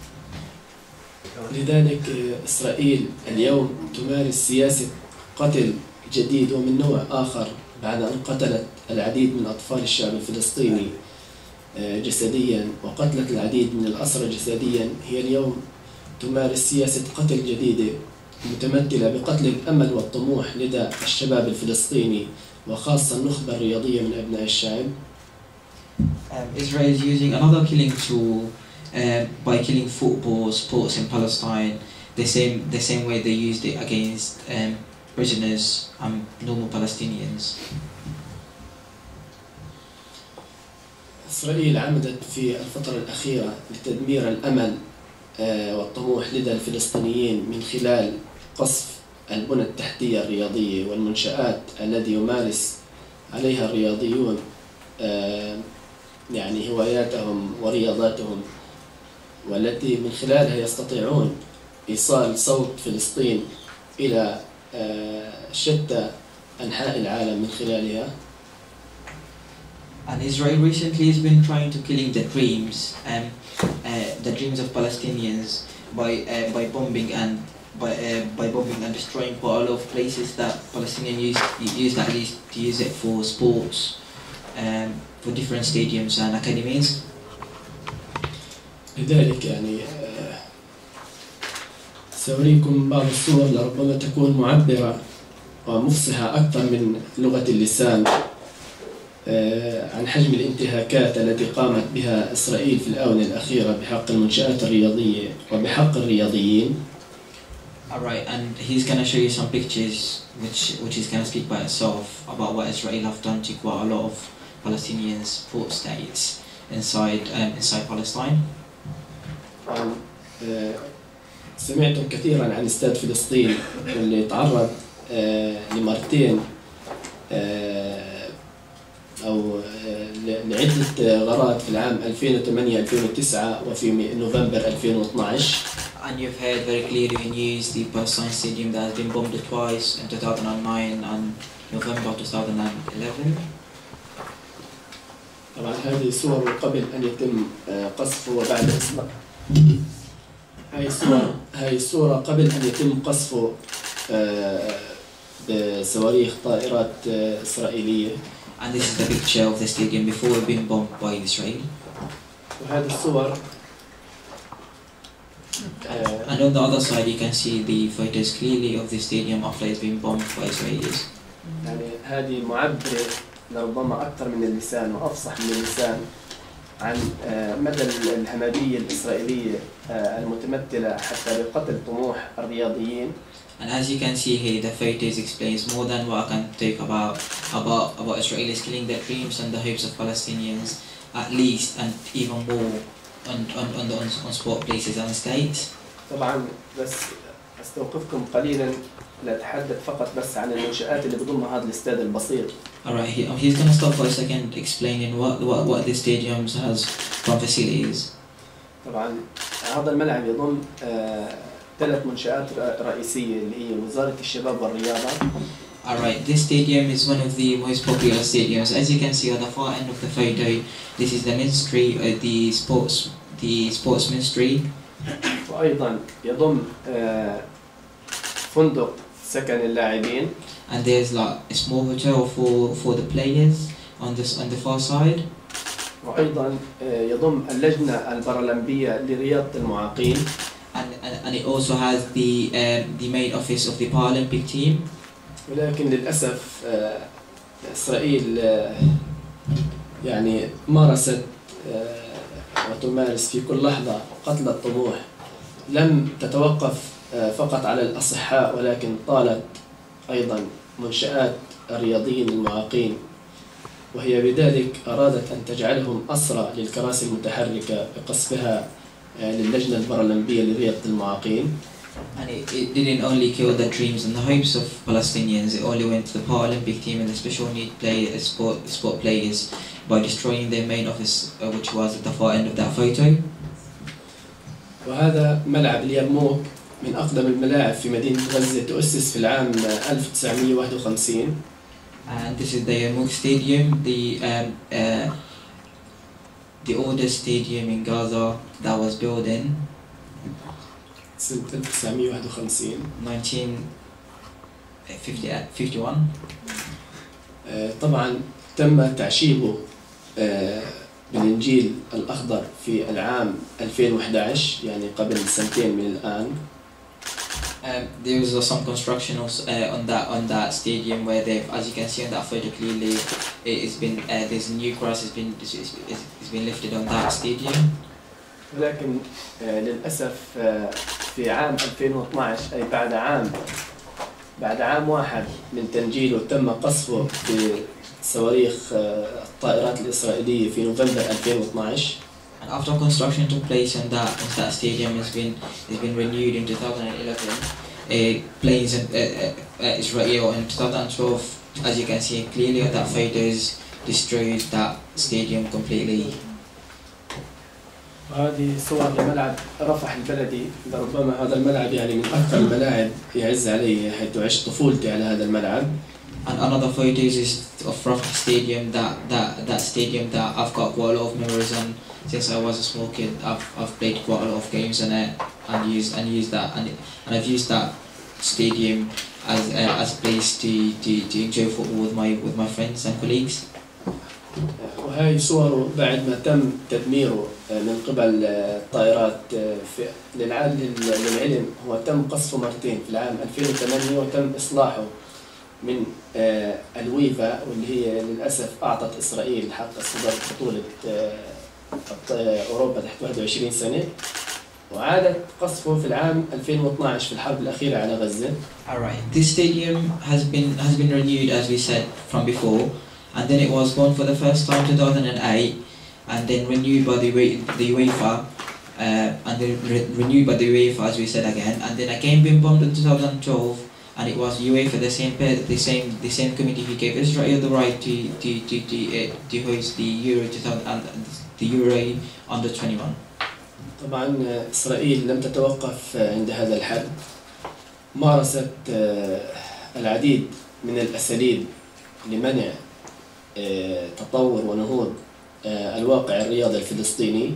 لذلك إسرائيل اليوم تمارس سياسة قتل جديد ومن نوع آخر بعد أن قتلت العديد من أطفال الشعب الفلسطيني جسديا وقتلت العديد من الأسرى جسديا. هي اليوم تمارس سياسة قتل جديدة متمثلة بقتل الأمل والطموح لدى الشباب الفلسطيني وخاصة النخبة الرياضية من أبناء الشعب. Israel is using another killing tool by killing football sports in Palestine, the same way they used it against prisoners and normal Palestinians. إسرائيل عمدت في الفترة الأخيرة لتدمير الأمل والطموح لدى الفلسطينيين من خلال قصف البنى التحتية الرياضية والمنشآت التي يمارس عليها الرياضيون يعني هواياتهم ورياضاتهم، والتي من خلالها يستطيعون إيصال صوت فلسطين إلى شتى أنحاء العالم من خلالها. And Israel recently has been trying to killing the dreams of Palestinians by bombing and destroying quite a lot of places that Palestinians use at least to use it for sports, for different stadiums and academies. لذلك يعني سأريكم بعض الصور لربما تكون معبرة ومفصحة أكثر من لغة اللسان عن حجم الانتهاكات التي قامت بها إسرائيل في الآونة الأخيرة بحق المنشآت الرياضية وبحق الرياضيين. Alright, and he's going to show you some pictures which is going to speak by itself about what Israel have done to quite a lot of Palestinian port states inside Palestine. سمعتم كثيرا عن استاد فلسطين اللي تعرض لمرتين أو لعدة غارات في العام 2008-2009 وفي نوفمبر 2012. And you've heard very clearly in news the Palestine stadium that has been bombed twice in 2009 and November 2011. طبعا هذه صور قبل أن يتم قصفه وبعد إصلاح. هاي الصورة قبل أن يتم قصفه بصواريخ طائرات إسرائيلية. And this is the picture of the stadium before it being bombed by Israel. وهذه الصور. And on the other side you can see the photos clearly of the stadium after it's been bombed by Israelis. يعني هذه معبرة لربما أكثر من اللسان وأفصح من اللسان عن مدى الهمجية الإسرائيلية المتمثلة حتى بقتل طموح الرياضيين. And as you can see here, the photos explains more than what I can talk about Israelis killing their dreams and the hopes of Palestinians, at least, and even more on sport places and states. طبعا بس أستوقفكم قليلا لأتحدث فقط بس عن المنشآت اللي بضمها هذا الاستاد البسيط. Alright, he's going to stop for a second explaining what the stadiums has from facilities. طبعا هذا الملعب يضم 3 منشآت رئيسية اللي هي وزارة الشباب والرياضة. Alright, this stadium is one of the most popular stadiums. As you can see on the far end of the photo, this is the ministry, the sports ministry. وأيضا يضم فندق سكن اللاعبين. And there's like a small hotel for the players on the far side. وأيضا يضم اللجنة البارالمبية لرياضة المعاقين. And it also has the main office of the Paralympic team. ولكن للأسف إسرائيل يعني مارست وتمارس في كل لحظة قتل الطموح. لم تتوقف فقط على الأصحاء ولكن طالت أيضا منشآت الرياضيين المعاقين، وهي بذلك أرادت أن تجعلهم أسرى للكراسي المتحركة بقصفها للجنة البارالمبية لرياضة المعاقين. And it didn't only kill the dreams and the hopes of Palestinians, it only went to the Paralympic team and the special need sport players by destroying their main office, which was at the far end of that photo. وهذا ملعب اليرموك من أقدم الملاعب في مدينة غزة، تؤسس في العام 1951. And this is the Yarmouk Stadium, the oldest stadium in Gaza that was built in سنة 1951. 1951. طبعا تم تعشيبه بالإنجيل الأخضر في العام 2011، يعني قبل 2 سنين من الآن. There was some construction on that stadium where they, as you can see on that photo clearly, it's been there's new grass has been lifted on that stadium. ولكن للأسف في عام 2012 أي بعد عام واحد من تنجيله تم قصفه بصواريخ الطائرات الإسرائيلية في نوفمبر 2012. And after construction took place on that stadium has been renewed in 2011. Planes Israel in 2012, as you can see clearly on that photos, destroyed that stadium completely. وهذه صور لملعب رفح البلدي. ربما هذا الملعب يعني من أكثر الملاعب يعز علي حيث عشت طفولتي على هذا الملعب. And another photos is of Rafah Stadium, that stadium that I've got quite a lot of memories on. Since I was a small kid, I've played quite a lot of games on it and used that and I've used that stadium as a place to enjoy football with my friends and colleagues. وهي صوره بعد ما تم تدميره من قبل الطائرات. للعلم هو تم قصفه مرتين، في العام 2008 وتم إصلاحه من الويفا، واللي هي للأسف أعطت إسرائيل حق استضافة بطولة أوروبا تحت 21 سنة، وعادت قصفه في العام 2012 في الحرب الأخيرة على غزة. Alright, this stadium has been renewed as we said from before, and then it was gone for the first time 2008, and then renewed by the UEFA, and then renewed by the UEFA as we said again, and then again been bombed in 2012, and it was UEFA, the same committee who gave Israel the right to host the Euro 2000 and the Euro Under 21. طبعا إسرائيل لم تتوقف عند هذا الحد، مارست العديد من الأساليب لمنع تطور ونهوض الواقع الرياضي الفلسطيني.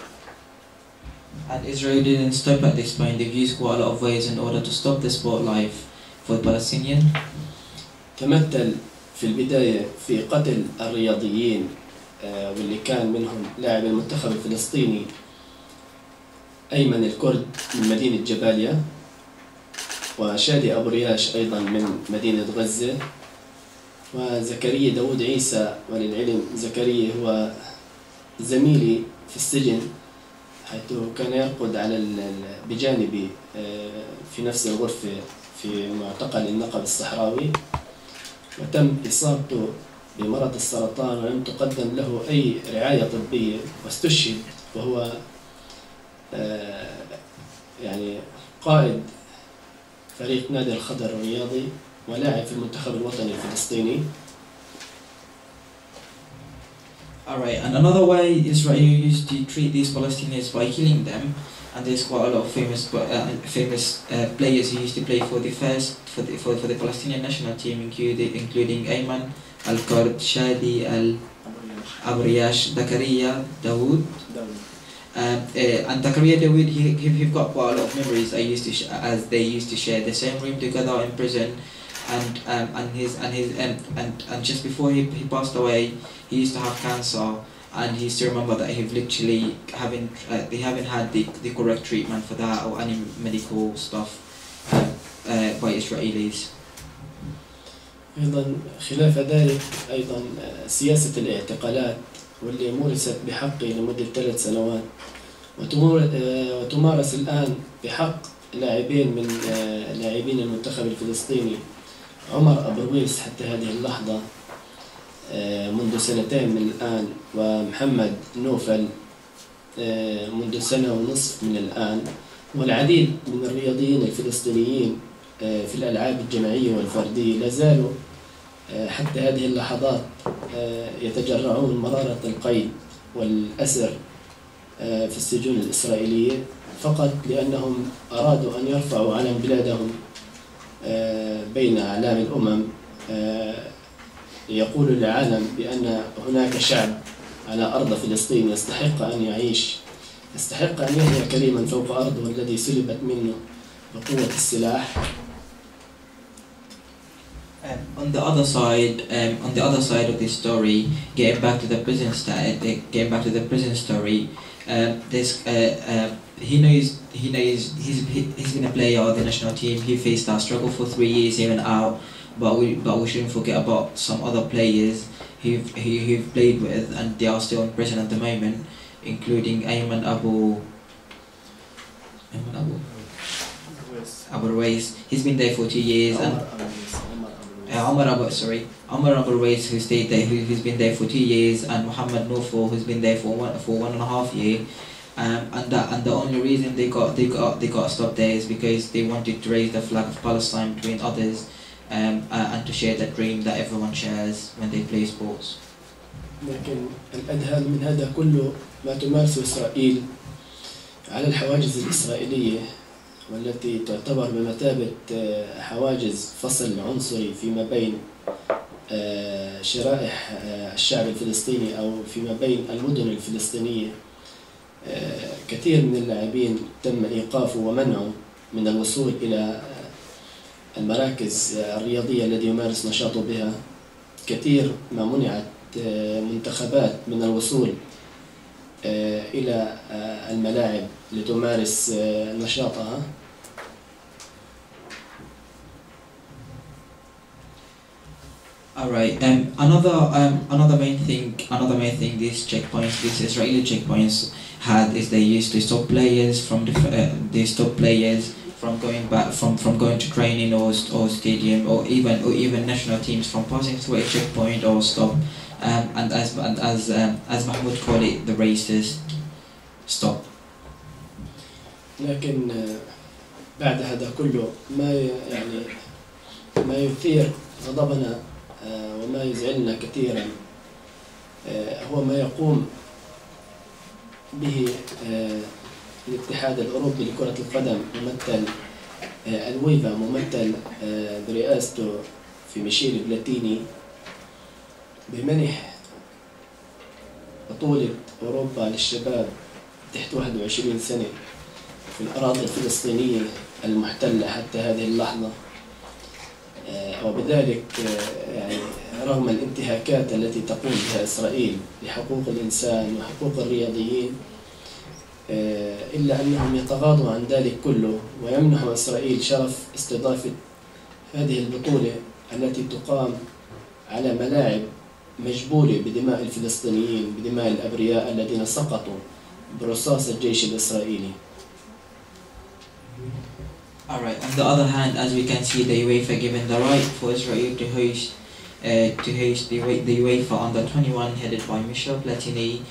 And Israel didn't stop at this point. They've used quite a lot of ways in order to stop the sport life for the Palestinian. تمثل في البداية في قتل الرياضيين واللي كان منهم لاعب المنتخب الفلسطيني أيمن الكرد من مدينة جباليا، وشادي أبو رياش أيضا من مدينة غزة، وزكريا داود عيسى. وللعلم زكريا هو زميلي في السجن، حيث كان يرقد بجانبي في نفس الغرفة في معتقل النقب الصحراوي، وتم إصابته بمرض السرطان ولم تقدم له أي رعاية طبية، واستشهد وهو يعني قائد فريق نادي الخضر الرياضي ولاعب في المنتخب الوطني الفلسطيني. Alright, and another way Israel used to treat these Palestinians by killing them, and there's quite a lot of famous players who used to play for the Palestinian national team, including Ayman Al-Kurd, Shadi Abu Riyash, Zakaria Dawood. And Zakaria Dawood, he've got quite a lot of memories. As they used to share the same room together in prison, and just before he passed away, he used to have cancer, and he used to remember that he literally they haven't had the correct treatment for that or any medical stuff by Israelis. أيضا خلاف ذلك أيضا سياسة الاعتقالات واللي مورست بحقه لمدة 3 سنوات، وتمارس الآن بحق لاعبين من لاعبين المنتخب الفلسطيني، عمر أبو رويس حتى هذه اللحظة منذ 2 سنين من الآن، ومحمد نوفل منذ 1.5 سنة من الآن، والعديد من الرياضيين الفلسطينيين في الألعاب الجماعية والفردية لا زالوا حتى هذه اللحظات يتجرعون مرارة القيد والأسر في السجون الإسرائيلية فقط لأنهم أرادوا أن يرفعوا علم بلادهم بين أعلام الأمم، يقول للعالم بأن هناك شعب على أرض فلسطين يستحق أن يعيش، يستحق أن يحيا كريما فوق أرضه الذي سلبت منه بقوة السلاح. On the other side of this story, getting back to the prison story, he's been a player of the national team. He faced that struggle for 3 years in and out, but we shouldn't forget about some other players who've played with, and they are still in prison at the moment, including Ayman Abu Ruwais. He's been there for 2 years, and Omar Abu Ruwais, who stayed there, who's been there for 2 years, and Muhammad Nufal, who's been there for 1.5 years. And the only reason they got stopped there is because they wanted to raise the flag of Palestine between others, and to share that dream that everyone shares when they play sports. لكن الأدهى من هذا كله ما تمارسه إسرائيل على الحواجز الإسرائيلية، والتي تعتبر بمثابة حواجز فصل عنصري فيما بين شرائح الشعب الفلسطيني أو فيما بين المدن الفلسطينية. كثير من اللاعبين تم إيقافه ومنعه من الوصول إلى المراكز الرياضية التي يمارس نشاطه بها. كثير ما منعت منتخبات من الوصول إلى الملاعب لتمارس نشاطها. Alright. Another main thing these Israeli checkpoints had is they used to stop players from from going to training or stadium or even national teams from passing through a checkpoint or stop. And as Mahmoud called it, the racist stop. لكن بعد هذا كله ما يعني ما يثير غضبنا وما يزعلنا كثيرا هو ما يقوم به الاتحاد الأوروبي لكرة القدم ممثل الويفا ممثل برئاسته في ميشيل بلاتيني بمنح بطولة أوروبا للشباب تحت 21 سنة في الأراضي الفلسطينية المحتلة حتى هذه اللحظة، وبذلك يعني رغم الانتهاكات التي تقوم بها إسرائيل لحقوق الإنسان وحقوق الرياضيين، إلا أنهم يتغاضوا عن ذلك كله ويمنحوا إسرائيل شرف استضافة هذه البطولة التي تقام على ملاعب مجبولة بدماء الفلسطينيين، بدماء الأبرياء الذين سقطوا برصاص الجيش الإسرائيلي. Alright, on the other hand, as we can see, the UEFA given the right for Israel to host the UEFA Under 21 headed by Michel Platini.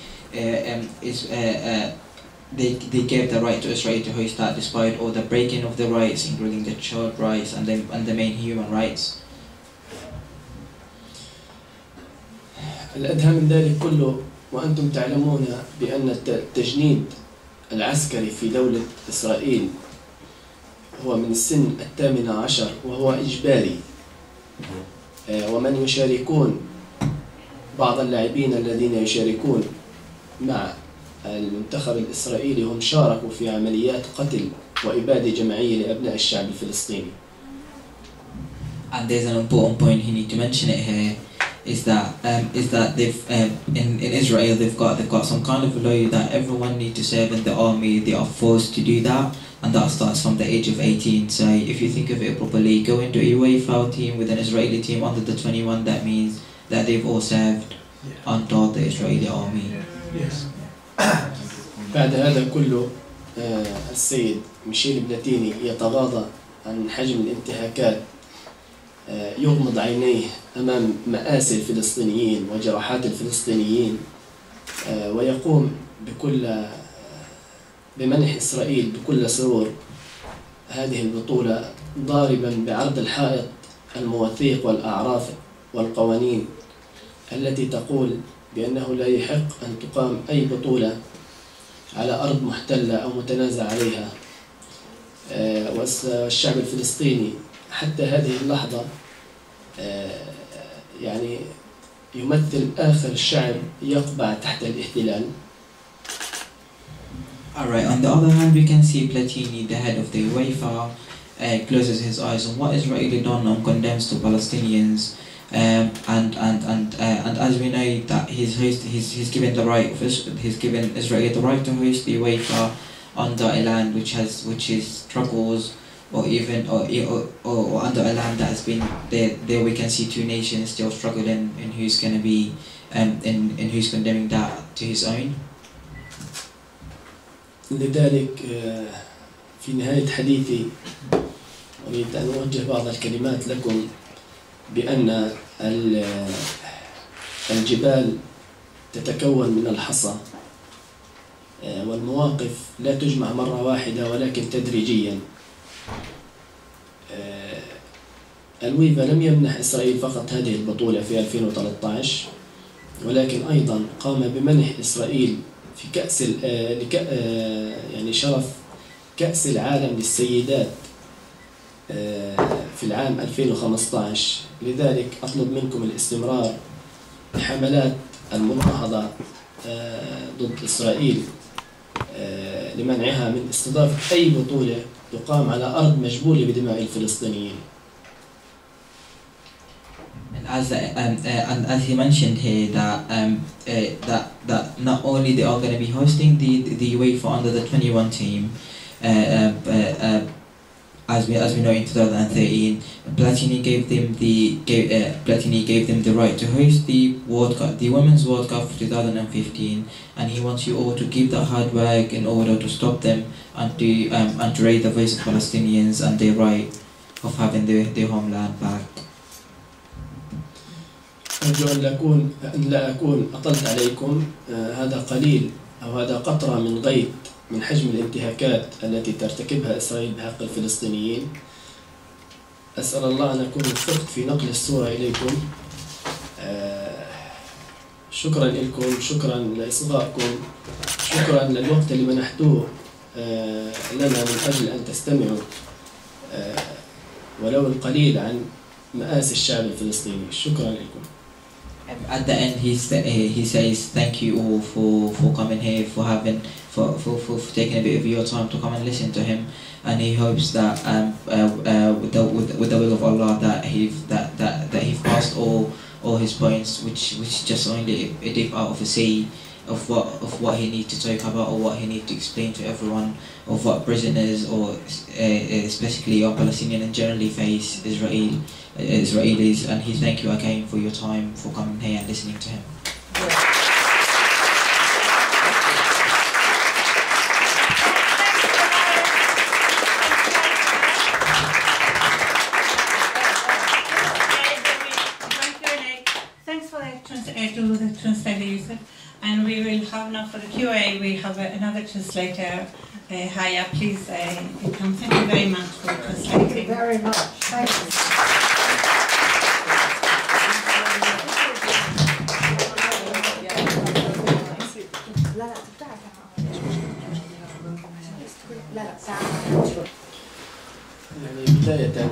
They gave the right to Israel to host that despite all the breaking of the rights, including the child rights and the main human rights. الأدهى من ذلك كله وأنتم تعلمون بأن التجنيد العسكري في دولة إسرائيل هو من السن 18 وهو إجباري، ومن يشاركون بعض اللاعبين الذين يشاركون مع المنتخب الإسرائيلي هم شاركوا في عمليات قتل وإبادة جماعية لأبناء الشعب الفلسطيني. And there's an important point you need to mention it here is that they've in Israel they've got some kind of law that everyone needs to serve in the army. They are forced to do that, and that starts from the age of 18. So if you think of it properly, go into a UEFA team with an Israeli team under the 21. That means that they've all served under the Israeli army. Yes. بعد هذا كله السيد ميشيل بلاتيني يتغاضى عن حجم الانتهاكات، يغمض عينيه أمام مآسي الفلسطينيين وجراحات الفلسطينيين، ويقوم بمنح إسرائيل بكل سرور هذه البطولة، ضاربا بعرض الحائط المواثيق والأعراف والقوانين التي تقول بأنه لا يحق أن تقام أي بطولة على أرض محتلة أو متنازع عليها. والشعب الفلسطيني حتى هذه اللحظة يعني يمثل آخر شعب يقبع تحت الاحتلال. Alright, on the other hand, we can see Platini, the head of the UEFA, closes his eyes on what Israeli done and condemns to Palestinians. And as we know that he's given Israel the right to host the UEFA under a land which is struggles, or under a land that has been there we can see two nations still struggling in who's going to be in who's condemning that to his own. لذلك في نهاية حديثي أريد أن أوجه بعض الكلمات لكم بأن الجبال تتكون من الحصى، والمواقف لا تجمع مرة واحدة ولكن تدريجيا. الويفا لم يمنح إسرائيل فقط هذه البطولة في 2013، ولكن أيضا قام بمنح إسرائيل في كأس يعني شرف كأس العالم للسيدات في العام 2015. لذلك أطلب منكم الاستمرار بحملات المناهضة ضد إسرائيل لمنعها من استضافة أي بطولة تقام على أرض مجبولة بدماء الفلسطينيين. And as he mentioned here that not only they are going to be hosting the UEFA Under the 21 team, as we know in 2013, Platini gave them the right to host the World Cup, the Women's World Cup for 2015, and he wants you all to keep that hard work in order to stop them and to raise the voice of Palestinians and their right of having their homeland back. أرجو أن لا أكون أطلت عليكم. هذا قليل أو هذا قطرة من غيث من حجم الانتهاكات التي ترتكبها إسرائيل بحق الفلسطينيين. أسأل الله أن أكون وفقت في نقل الصورة إليكم. شكرا لكم، شكرا لإصغائكم، شكرا للوقت اللي منحتوه لنا من أجل أن تستمعوا ولو القليل عن مآسي الشعب الفلسطيني. شكرا لكم. At the end, he says thank you all for coming here, for taking a bit of your time to come and listen to him, and he hopes that with the will of Allah that he passed all his points, which just only a dip out of a sea of what he needs to talk about, or what he needs to explain to everyone, of what prisoners, or especially our Palestinians and generally face Israelis, and he thank you again for your time, for coming here and listening to him. Thanks for the translator, and we will have now for the QA, we have another translator, Haya, please come. Thank you very much for translating. Thank you very much. Thank you. يعني بداية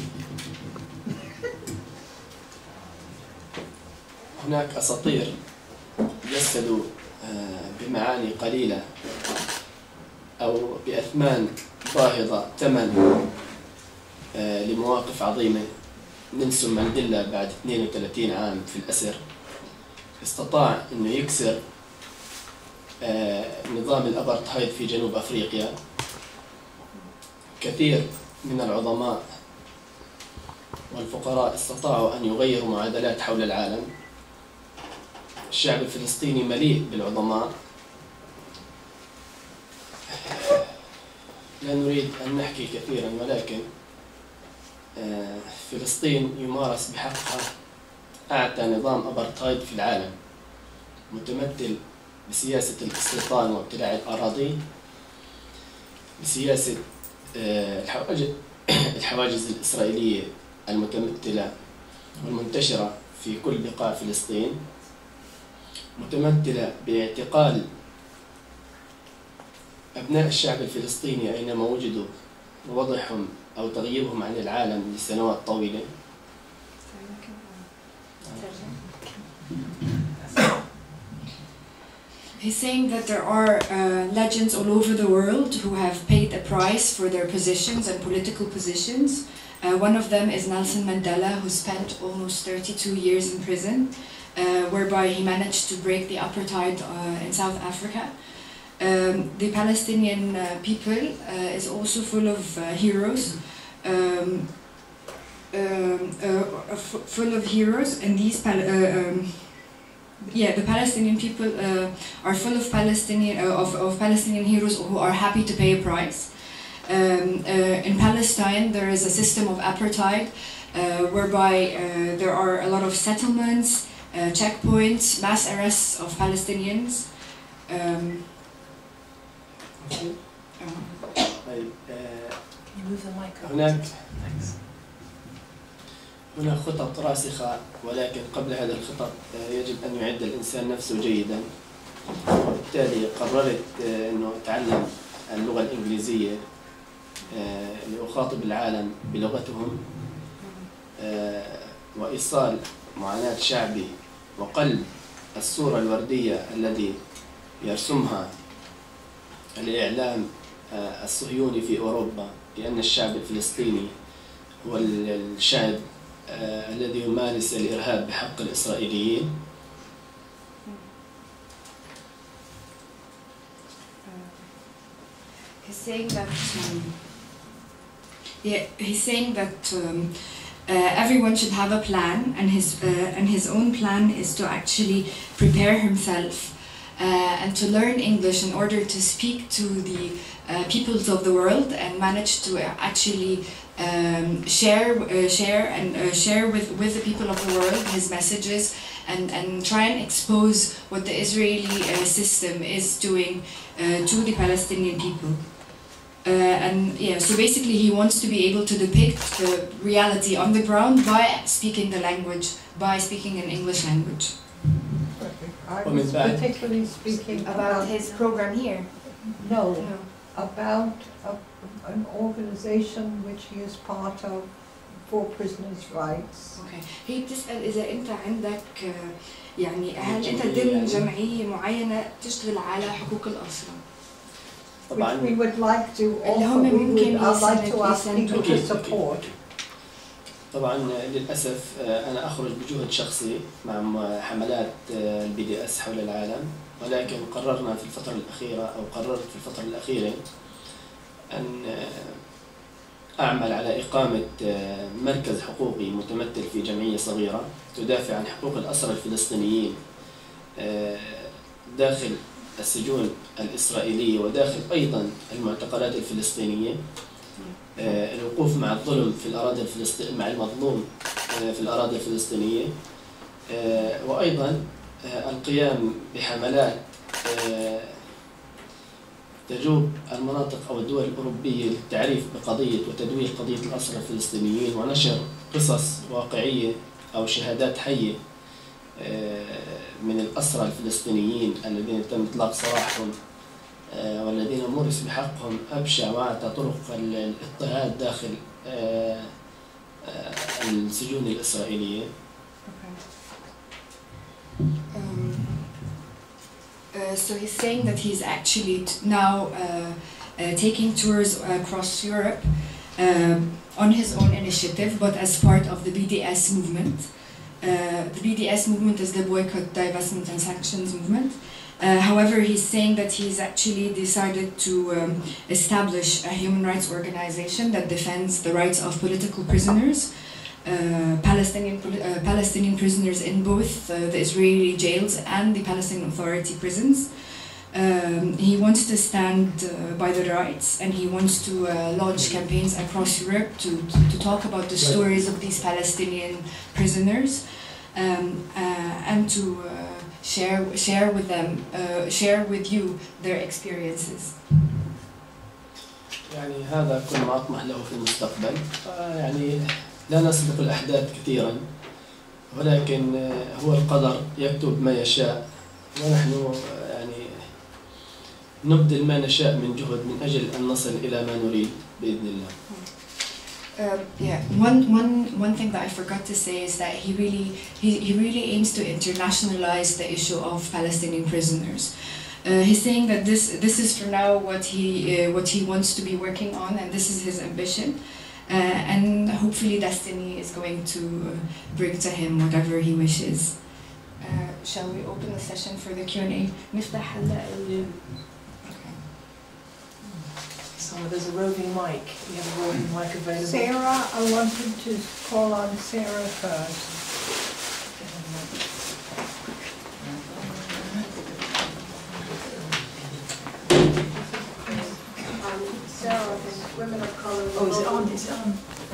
هناك أساطير جسدوا بمعاني قليلة أو بأثمان باهظة ثمن لمواقف عظيمة. نيلسون مانديلا بعد 32 عام في الأسر استطاع أنه يكسر نظام الأبارتهايد في جنوب أفريقيا. كثير من العظماء والفقراء استطاعوا أن يغيروا معادلات حول العالم. الشعب الفلسطيني مليء بالعظماء. لا نريد أن نحكي كثيرا، ولكن فلسطين يمارس بحقها أعتى نظام أبارتهايد في العالم، متمثل بسياسة الاستيطان وابتلاع الأراضي، بسياسة الحواجز الإسرائيلية المتمثلة والمنتشرة في كل بقاع فلسطين، متمثلة باعتقال أبناء الشعب الفلسطيني أينما وجدوا ووضعهم أو تغييبهم عن العالم لسنوات طويلة. He's saying that there are legends all over the world who have paid a price for their positions and political positions. One of them is Nelson Mandela, who spent almost 32 years in prison, whereby he managed to break the apartheid in South Africa. The Palestinian people is also full of heroes, and these the Palestinian people are full of Palestinian heroes who are happy to pay a price. In Palestine, there is a system of apartheid whereby there are a lot of settlements, checkpoints, mass arrests of Palestinians. هناك خطط راسخة، ولكن قبل هذا الخطط يجب أن يعد الإنسان نفسه جيدا. وبالتالي قررت أنه أتعلم اللغة الإنجليزية لأخاطب العالم بلغتهم، وإيصال معاناة شعبي وقلب الصورة الوردية الذي يرسمها الإعلام الصهيوني في أوروبا، بأن الشعب الفلسطيني هو الشعب الذي يمارس الإرهاب بحق الإسرائيليين. He's saying that everyone should have a plan, and his own plan is to actually prepare himself and to learn English in order to speak to the peoples of the world and manage to actually share with the people of the world his messages, and try and expose what the Israeli system is doing to the Palestinian people. and yeah, so basically he wants to be able to depict the reality on the ground by speaking the language, by speaking an English language. I was particularly speaking About his program here? No, No. about an organization which he is part of for prisoners' rights. اوكي. هي بتسأل إذا أنت عندك يعني هل أنت ضمن جمعية معينة تشتغل على حقوق الأسرى؟ Which we would like to اللي offer, هم I'd like to ask ممكن people to support. طبعا للأسف أنا أخرج بجهد شخصي مع حملات الBDS حول العالم، ولكن قررنا في الفترة الأخيرة أو قررت في الفترة الأخيرة أن أعمل على إقامة مركز حقوقي متمثل في جمعية صغيرة تدافع عن حقوق الأسرى الفلسطينيين داخل السجون الإسرائيلية وداخل أيضا المعتقلات الفلسطينية، الوقوف مع الظلم في الأراضي الفلسطينية، مع المظلوم في الأراضي الفلسطينية، وأيضا القيام بحملات تجوب المناطق أو الدول الأوروبية للتعريف بقضية وتدوير قضية الأسرى الفلسطينيين ونشر قصص واقعية أو شهادات حية من الأسرى الفلسطينيين الذين تم إطلاق سراحهم والذين مورس بحقهم أبشع وأعتى طرق الاضطهاد داخل السجون الإسرائيلية. So he's saying that he's actually now taking tours across Europe on his own initiative, but as part of the BDS movement. The BDS movement is the Boycott, Divestment and Sanctions movement. However, he's saying that he's actually decided to establish a human rights organization that defends the rights of political prisoners, Palestinian prisoners in both the Israeli jails and the Palestinian Authority prisons. He wants to stand by the rights, and he wants to launch campaigns across Europe to talk about the stories of these Palestinian prisoners and to share with them, share with you their experiences. يعني هذا كل ما أطمح له في المستقبل. يعني لا نسبق الأحداث كثيرا، ولكن هو القدر يكتب ما يشاء، ونحن يعني نبذل ما نشاء من جهد من أجل أن نصل إلى ما نريد بإذن الله. Yeah, one thing that I forgot to say is that he really aims to internationalize the issue of Palestinian prisoners. He's saying that this is for now what he wants to be working on, and this is his ambition. And hopefully destiny is going to bring to him whatever he wishes. Shall we open the session for the Q&A? There's a roving mic. We have a roving mic available. Sarah, I wanted to call on Sarah first. Sarah from Women of Color. Oh, is it on? Is it on?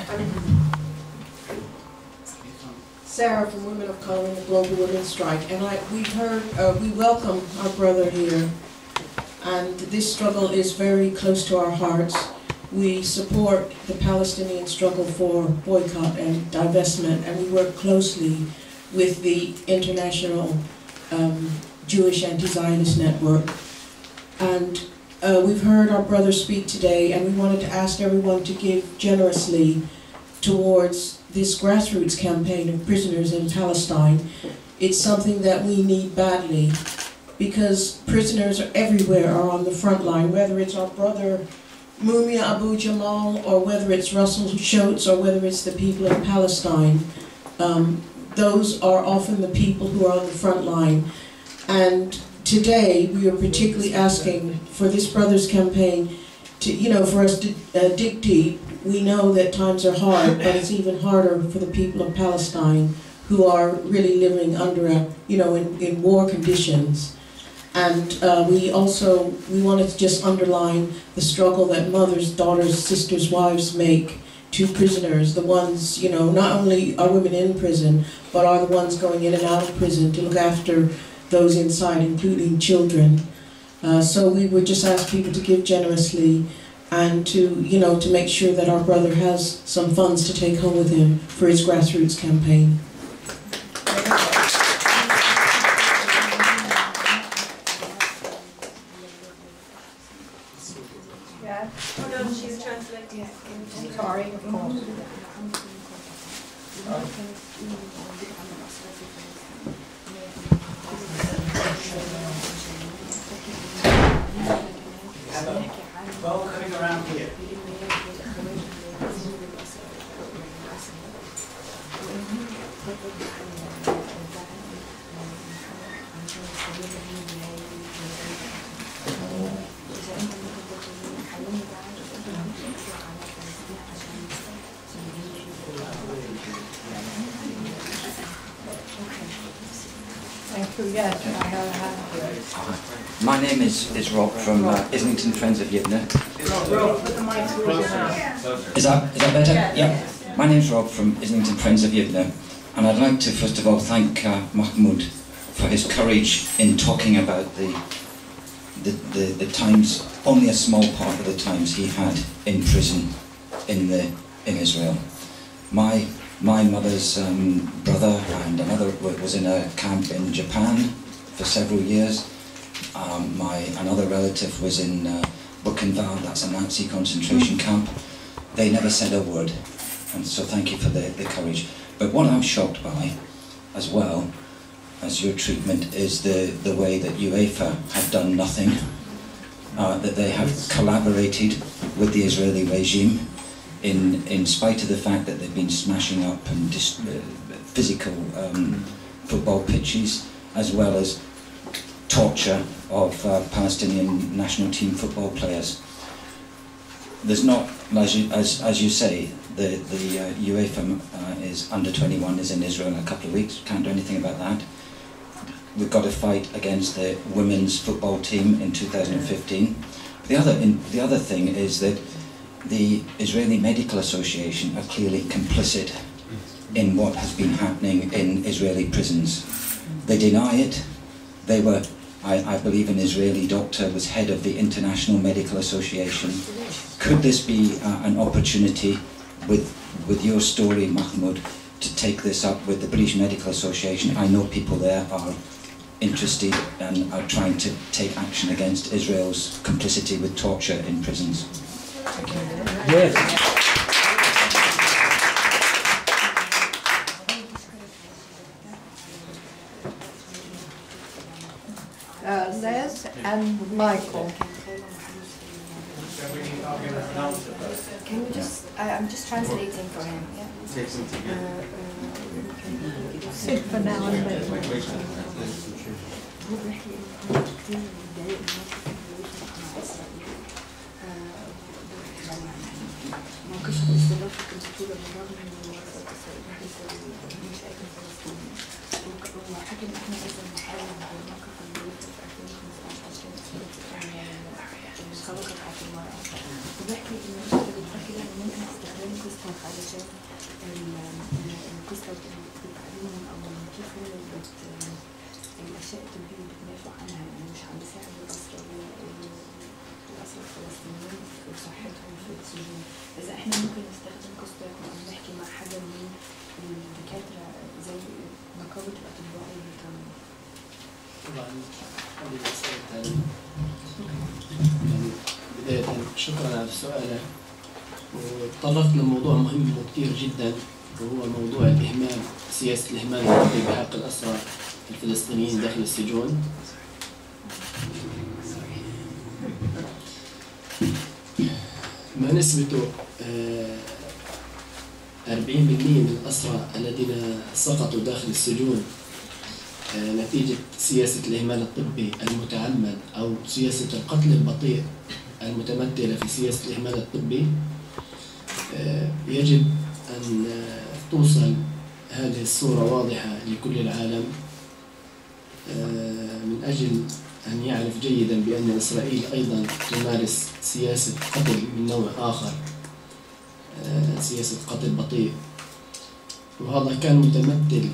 Sarah from Women of Color in the Global Women's Strike, and we welcome our brother here, and this struggle is very close to our hearts. We support the Palestinian struggle for boycott and divestment, and we work closely with the International Jewish Anti-Zionist Network. And we've heard our brother speak today, and we wanted to ask everyone to give generously towards this grassroots campaign of prisoners in Palestine. It's something that we need badly, because prisoners are everywhere, are on the front line, whether it's our brother Mumia Abu Jamal, or whether it's Russell Schultz, or whether it's the people in Palestine. Those are often the people who are on the front line. And today we are particularly asking for this brothers campaign to, for us to dig deep. We know that times are hard, but it's even harder for the people of Palestine who are really living under in war conditions. And we wanted to just underline the struggle that mothers, daughters, sisters, wives make to prisoners, the ones, not only are women in prison, but are the ones going in and out of prison to look after those inside, including children. So we would just ask people to give generously, and to make sure that our brother has some funds to take home with him for his grassroots campaign. Yeah. Hold on, she's translating. Yeah. Sorry, of course. Well, coming around here. Thank you. Yes, I have a hand here. My name is Rob from Islington Friends of Yibna. Is that better? Yeah. My name's Rob from Islington Friends of Yibna, and I'd like to first of all thank Mahmoud for his courage in talking about the times, only a small part of the times he had in prison in Israel. My mother's brother and another was in a camp in Japan for several years. Another relative was in Buchenwald, that's a Nazi concentration camp. They never said a word, and so thank you for the courage. But what I'm shocked by, as well as your treatment, is the way that UEFA have done nothing, that they have collaborated with the Israeli regime, in spite of the fact that they've been smashing up and physical football pitches, as well as torture of Palestinian national team football players. There's not, as you say, the UEFA is under 21 is in Israel in a couple of weeks. Can't do anything about that. We've got to fight against the women's football team in 2015. The other thing is that the Israeli Medical Association are clearly complicit in what has been happening in Israeli prisons. They deny it. They were, I believe, an Israeli doctor was head of the International Medical Association. Could this be an opportunity with your story, Mahmoud, to take this up with the British Medical Association? I know people there are interested and are trying to take action against Israel's complicity with torture in prisons. Yes. Les and Michael. Can you just, I'm just translating for him, yeah? Sit for now and then. الاشياء التنفيذيه اللي بتنافع عنها يعني مش عم بيساعد الاسرى الفلسطينيين في صحتهم في السجون. اذا احنا ممكن نستخدم قصتك وعم نحكي مع حدا من الدكاتره زي نقابه الاطباء البريطانيه. طبعا هذه الاسئله بدايه شكرا على سؤالك، وتطرقت لموضوع مهم وكثير جدا وهو موضوع الإهمال، سياسة الإهمال الطبي بحق الأسرى الفلسطينيين داخل السجون. ما نسبته 40% من الأسرى الذين سقطوا داخل السجون نتيجة سياسة الإهمال الطبي المتعمد أو سياسة القتل البطيء المتمثلة في سياسة الإهمال الطبي. يجب أن توصل هذه الصورة واضحة لكل العالم من أجل أن يعرف جيدا بأن إسرائيل أيضا تمارس سياسة قتل من نوع آخر، سياسة قتل بطيء، وهذا كان متمثل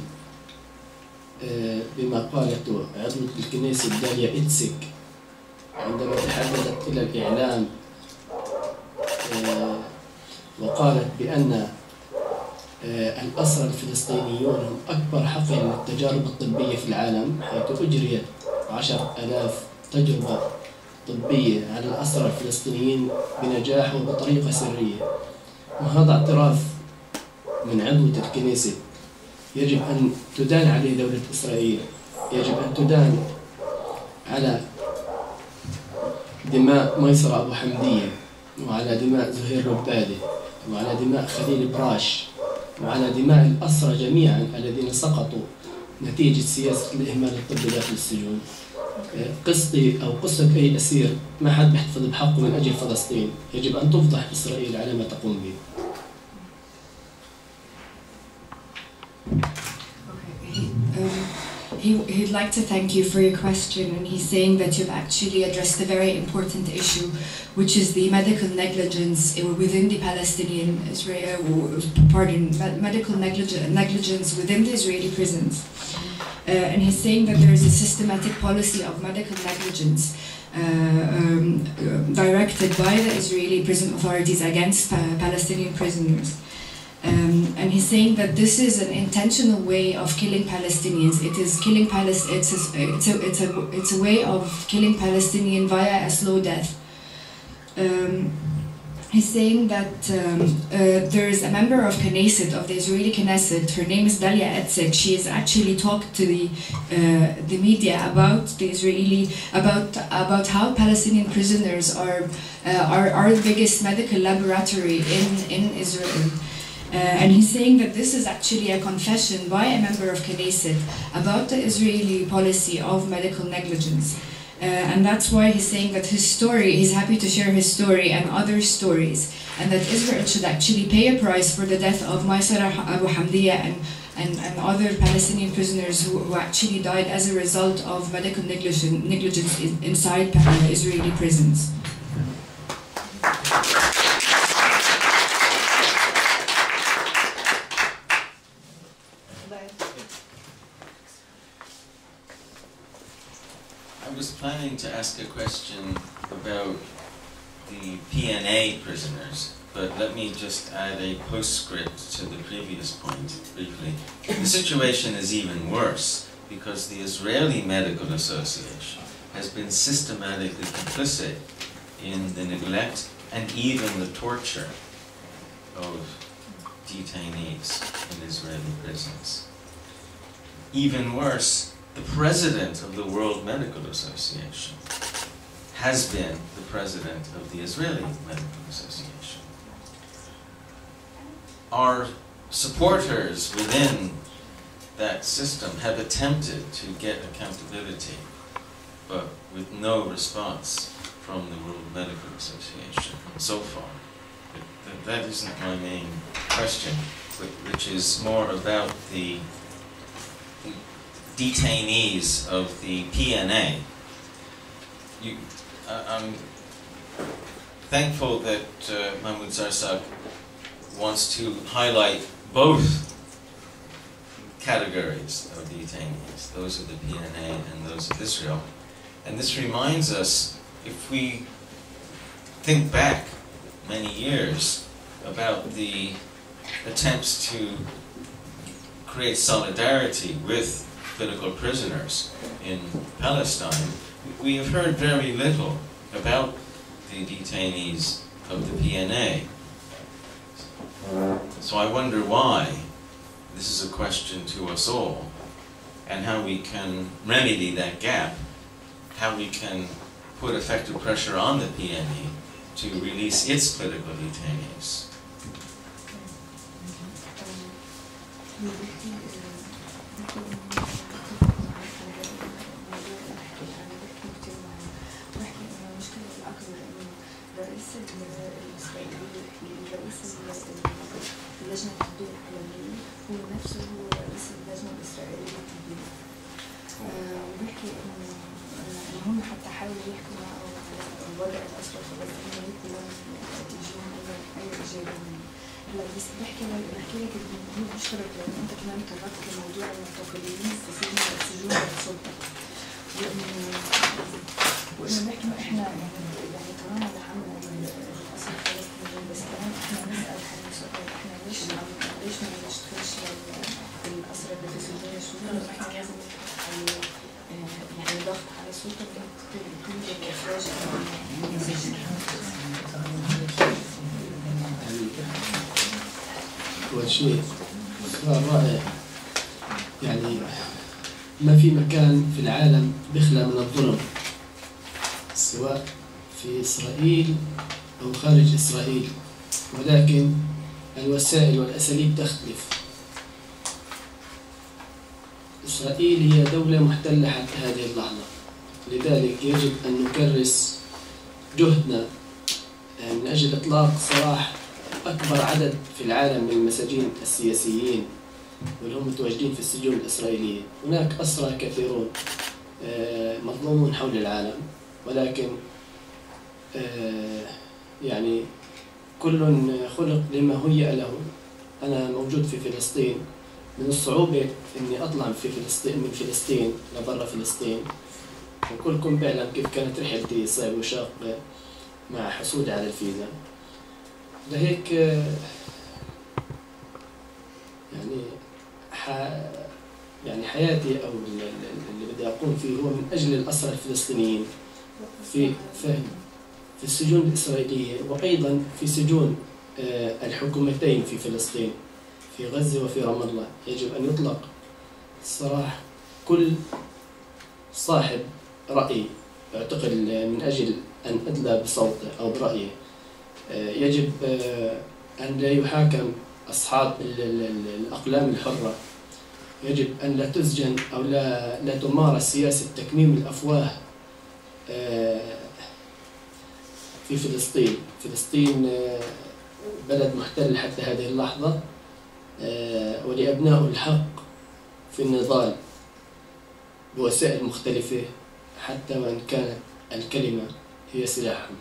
بما قالته عضوة الكنيسة داليا إتسك عندما تحدثت إلى الإعلام وقالت بأن الأسرى الفلسطينيون هم أكبر حقل من التجارب الطبية في العالم، حيث أجريت 10,000 تجربة طبية على الأسرى الفلسطينيين بنجاح وبطريقة سرية. وهذا اعتراف من عضوة الكنيسة يجب أن تدان عليه دولة إسرائيل، يجب أن تدان على دماء ميسرة أبو حمدية، وعلى دماء زهير ربادي، وعلى دماء خليل براش، وعلى دماء الأسرى جميعا الذين سقطوا نتيجة سياسة الإهمال الطبي داخل السجون. قصتي أو قصة أي أسير ما حد بيحتفظ بحقه من أجل فلسطين، يجب أن تفضح إسرائيل على ما تقوم به. He'd like to thank you for your question, and he's saying that you've actually addressed a very important issue, which is the medical negligence within the Palestinian medical negligence within the Israeli prisons. And he's saying that there is a systematic policy of medical negligence directed by the Israeli prison authorities against Palestinian prisoners. And he's saying that this is an intentional way of killing Palestinians. It is killing it's a way of killing Palestinian via a slow death. He's saying that there is a member of Knesset, of the Israeli Knesset. Her name is Dalia Etzek. She has actually talked to the media about the Israeli about how Palestinian prisoners are the biggest medical laboratory in Israel. And he's saying that this is actually a confession by a member of Knesset about the Israeli policy of medical negligence. And that's why he's saying that his story, he's happy to share his story and other stories, and that Israel should actually pay a price for the death of Maysara Abu Hamdiya and other Palestinian prisoners who actually died as a result of medical negligence inside Israeli prisons. I was planning to ask a question about the PNA prisoners, but let me just add a postscript to the previous point briefly. The situation is even worse because the Israeli Medical Association has been systematically complicit in the neglect and even the torture of detainees in Israeli prisons. Even worse, the president of the World Medical Association has been the president of the Israeli Medical Association. Our supporters within that system have attempted to get accountability, but with no response from the World Medical Association so far. That isn't my main question, which is more about the detainees of the PNA. I'm thankful that Mahmoud Sarsak wants to highlight both categories of detainees, those of the PNA and those of Israel. And this reminds us, if we think back many years about the attempts to create solidarity with political prisoners in Palestine, we have heard very little about the detainees of the PNA. So I wonder why. This is a question to us all, and how we can remedy that gap, how we can put effective pressure on the PNA to release its political detainees. اللجنة التطبيق العالمية هو نفسه هو رئيس اللجنة الإسرائيلية للتطبيق، وبيحكي إنه هم حتى حاولوا يحكوا معه على وضع الأسرى الفلسطينيين كلهم يجيهم أي إجابة منه. هلا بس بحكي لك إنه بشكرك لأنه أنت كمان طرقت لموضوع المعتقلين في سجون السلطة، وإنه بحكي إنه إحنا يعني طالما دعمنا الأسرى الفلسطينيين بس كمان احنا نسأل حالنا سؤال احنا ليش ما نشتغلش للأسرى اللي في سجون السجون احنا لازم يعني ضغط على السلطة تريد الإخراج من السجن. أول شيء سؤال رائع. يعني ما في مكان في العالم بيخلى من الظلم، سواء في إسرائيل أو خارج إسرائيل، ولكن الوسائل والأساليب تختلف. إسرائيل هي دولة محتلة حتى هذه اللحظة، لذلك يجب أن نكرس جهدنا من أجل إطلاق سراح أكبر عدد في العالم من المساجين السياسيين واللي هم متواجدين في السجون الإسرائيلية. هناك أسرى كثيرون مظلومون حول العالم، ولكن يعني كل خلق لما هيأ له. أنا موجود في فلسطين، من الصعوبة إني أطلع من فلسطين لبرا فلسطين، وكلكم بيعلم كيف كانت رحلتي صعبة وشاقة مع حصولي على الفيزا. لهيك يعني حياتي أو اللي بدي أقوم فيه هو من أجل الأسرى الفلسطينيين في السجون الإسرائيلية، وأيضا في سجون الحكومتين في فلسطين، في غزة وفي رام الله. يجب أن يطلق سراح كل صاحب رأي يعتقل من أجل أن أدلى بصوته أو برأيه. يجب أن لا يحاكم أصحاب الأقلام الحرة. يجب أن لا تسجن أو لا تمارس سياسة تكميم الأفواه في فلسطين. فلسطين بلد محتل حتى هذه اللحظة، ولأبنائه الحق في النضال بوسائل مختلفة حتى وإن كانت الكلمة هي سلاحهم.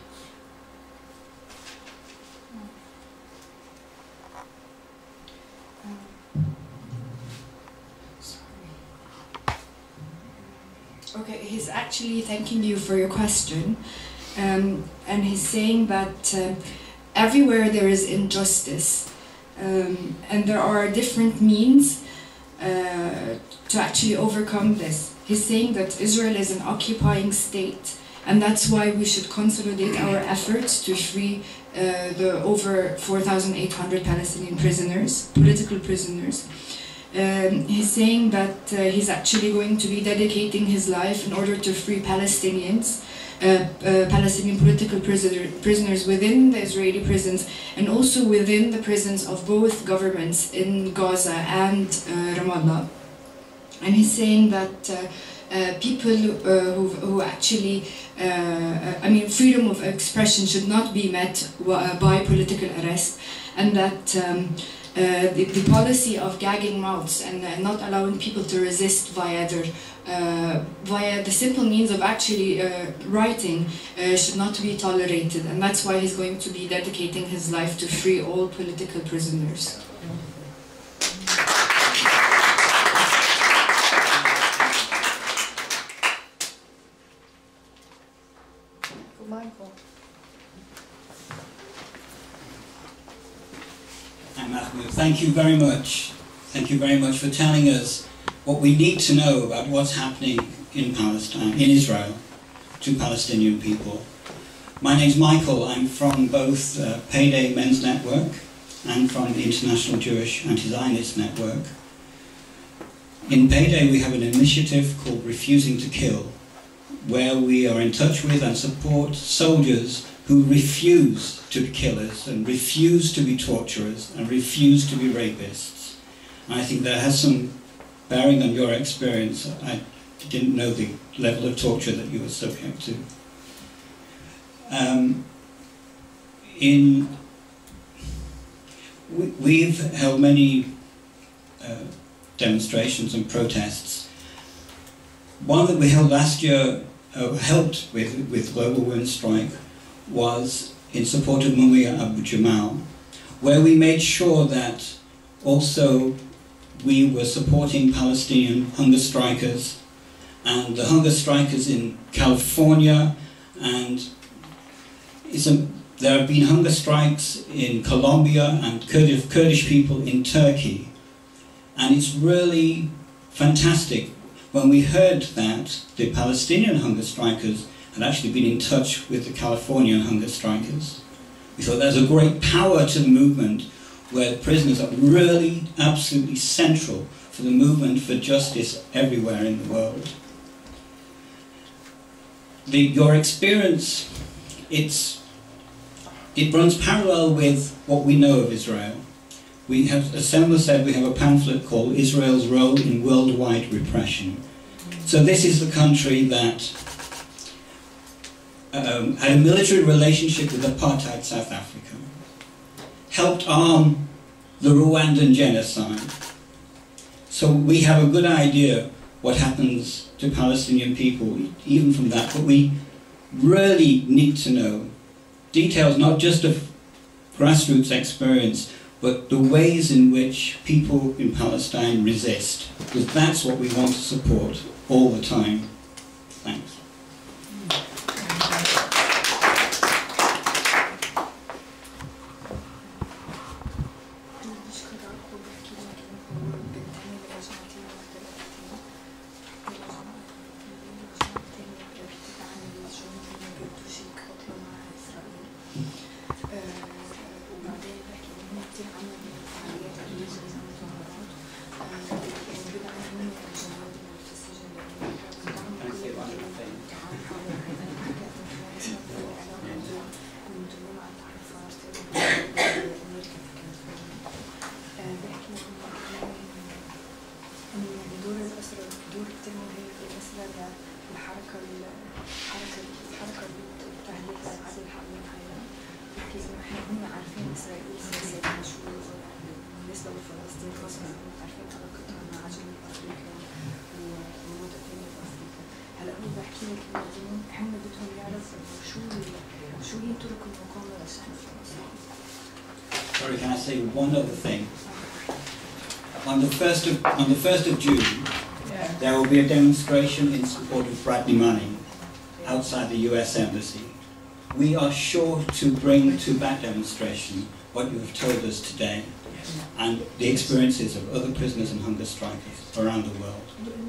Okay, he's actually thanking you for your question, and he's saying that everywhere there is injustice, and there are different means to actually overcome this. He's saying that Israel is an occupying state, and that's why we should consolidate our efforts to free the over 4,800 Palestinian prisoners, political prisoners. He's saying that he's actually going to be dedicating his life in order to free Palestinians, Palestinian political prisoners within the Israeli prisons and also within the prisons of both governments in Gaza and Ramallah. And he's saying that people who actually, I mean, freedom of expression should not be met by political arrest, and that the policy of gagging mouths and not allowing people to resist via the simple means of actually writing should not be tolerated, and that's why he's going to be dedicating his life to free all political prisoners. Michael. Hi, Mahmoud. Thank you very much. Thank you very much for telling us what we need to know about what's happening in Palestine, in Israel, to Palestinian people. My name's Michael. I'm from both Payday Men's Network and from the International Jewish Anti-Zionist Network. In Payday we have an initiative called Refusing to Kill, where we are in touch with and support soldiers who refuse to be killers and refuse to be torturers and refuse to be rapists. And I think that has some bearing on your experience. I didn't know the level of torture that you were subject to. We've held many demonstrations and protests. One that we held last year, helped with Global Women's Strike, was in support of Mumia Abu Jamal, where we made sure that also we were supporting Palestinian hunger strikers, and the hunger strikers in California, and There have been hunger strikes in Colombia and Kurdish people in Turkey. And it's really fantastic when we heard that the Palestinian hunger strikers had actually been in touch with the Californian hunger strikers. We thought there's a great power to the movement where the prisoners are really absolutely central for the movement for justice everywhere in the world. Your experience, it runs parallel with what we know of Israel. We have, as Selma said, we have a pamphlet called Israel's Role in Worldwide Repression. So this is the country that had a military relationship with apartheid South Africa, helped arm the Rwandan genocide. So we have a good idea what happens to Palestinian people, even from that, but we really need to know details not just of grassroots experience, but the ways in which people in Palestine resist, because that's what we want to support all the time. Thanks. Sorry, can I say one other thing? On the 1st of June, there will be a demonstration in support of Bradley Manning outside the US Embassy. We are sure to bring to that demonstration what you have told us today and the experiences of other prisoners and hunger strikers around the world.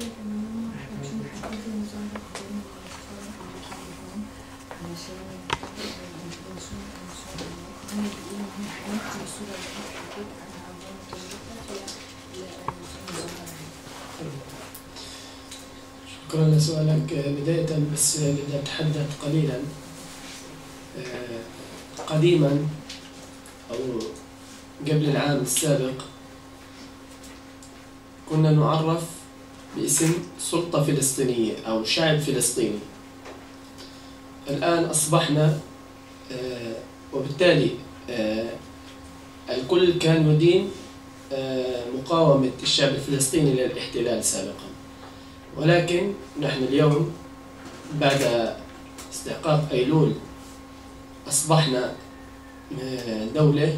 شكرا لسؤالك. بداية بس بدي أتحدث قليلا. قديما أو قبل العام السابق كنا نعرف باسم سلطة فلسطينية أو شعب فلسطيني. الآن أصبحنا وبالتالي الكل كان يدين مقاومة الشعب الفلسطيني للاحتلال سابقا، ولكن نحن اليوم بعد استحقاق أيلول أصبحنا دولة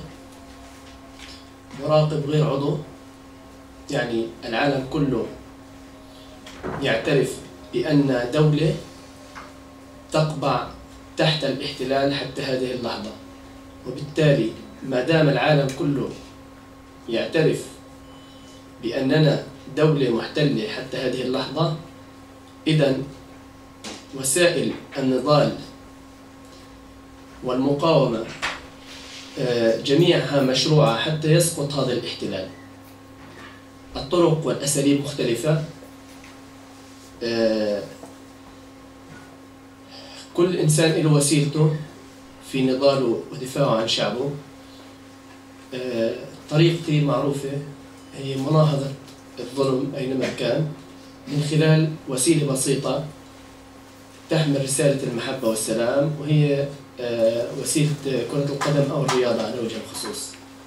مراقب غير عضو، يعني العالم كله يعترف بأن دولة تقبع تحت الاحتلال حتى هذه اللحظة، وبالتالي ما دام العالم كله يعترف بأننا دولة محتلة حتى هذه اللحظة، إذن وسائل النضال والمقاومة جميعها مشروعة حتى يسقط هذا الاحتلال. الطرق والأساليب مختلفة، كل إنسان له وسيلته في نضاله ودفاعه عن شعبه. طريقتي معروفة هي مناهضة الظلم أينما كان من خلال وسيلة بسيطة تحمل رسالة المحبة والسلام، وهي وسيلة كرة القدم أو الرياضة على وجه الخصوص.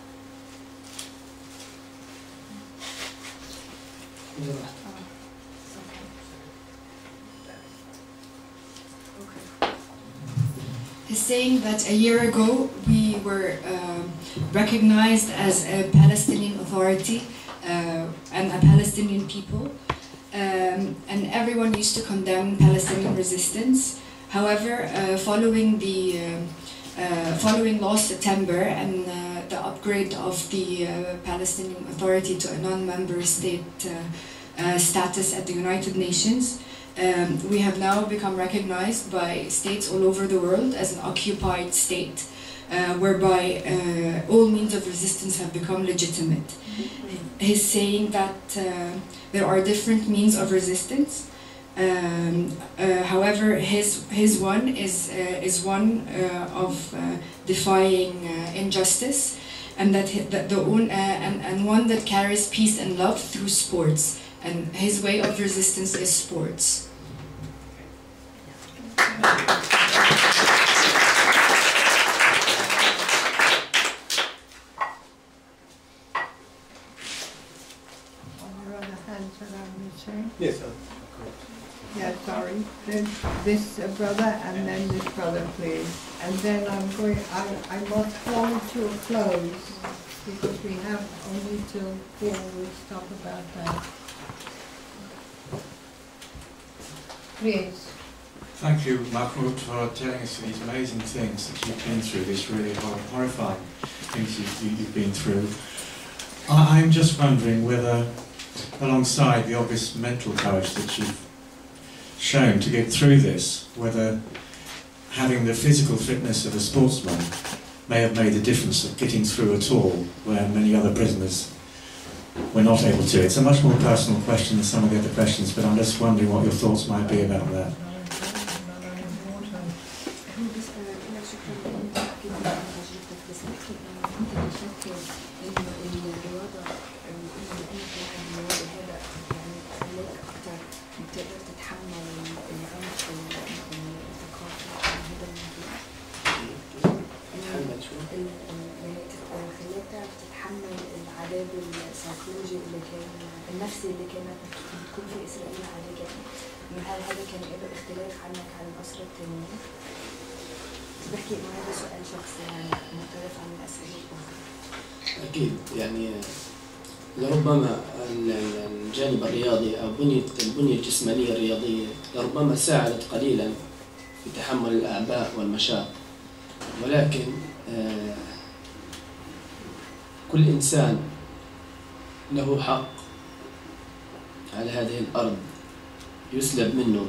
He's saying that a year ago we were recognized as a Palestinian authority and a Palestinian people, and everyone used to condemn Palestinian resistance. However, following the following last September and the upgrade of the Palestinian Authority to a non-member state status at the United Nations, we have now become recognized by states all over the world as an occupied state, whereby all means of resistance have become legitimate. He's saying that there are different means of resistance. However, his one is one of defying injustice, and and one that carries peace and love through sports. And his way of resistance is sports. Yes, yeah, sorry. Then this brother and then this brother, please. And then I must come to a close because we have only till 4. We'll stop about that. Please. Thank you, Mahmoud, for telling us these amazing things that you've been through, these really horrifying things you've been through. I'm just wondering whether, alongside the obvious mental courage that you've shown to get through this, whether having the physical fitness of a sportsman may have made a difference of getting through at all, where many other prisoners were not able to. It's a much more personal question than some of the other questions, but I'm just wondering what your thoughts might be about that. النفسي اللي كانت بتكون في إسرائيل عليك، إنه هل هذا كان له اختلاف عنك عن الأسرة التانيين؟ بحكي إنه هذا سؤال شخصي يعني مختلف عن الأسئلة الأخرى. أكيد يعني لربما الجانب الرياضي أو البنية الجسمانية الرياضية لربما ساعدت قليلا في تحمل الأعباء والمشاق، ولكن كل إنسان له حق على هذه الأرض يسلب منه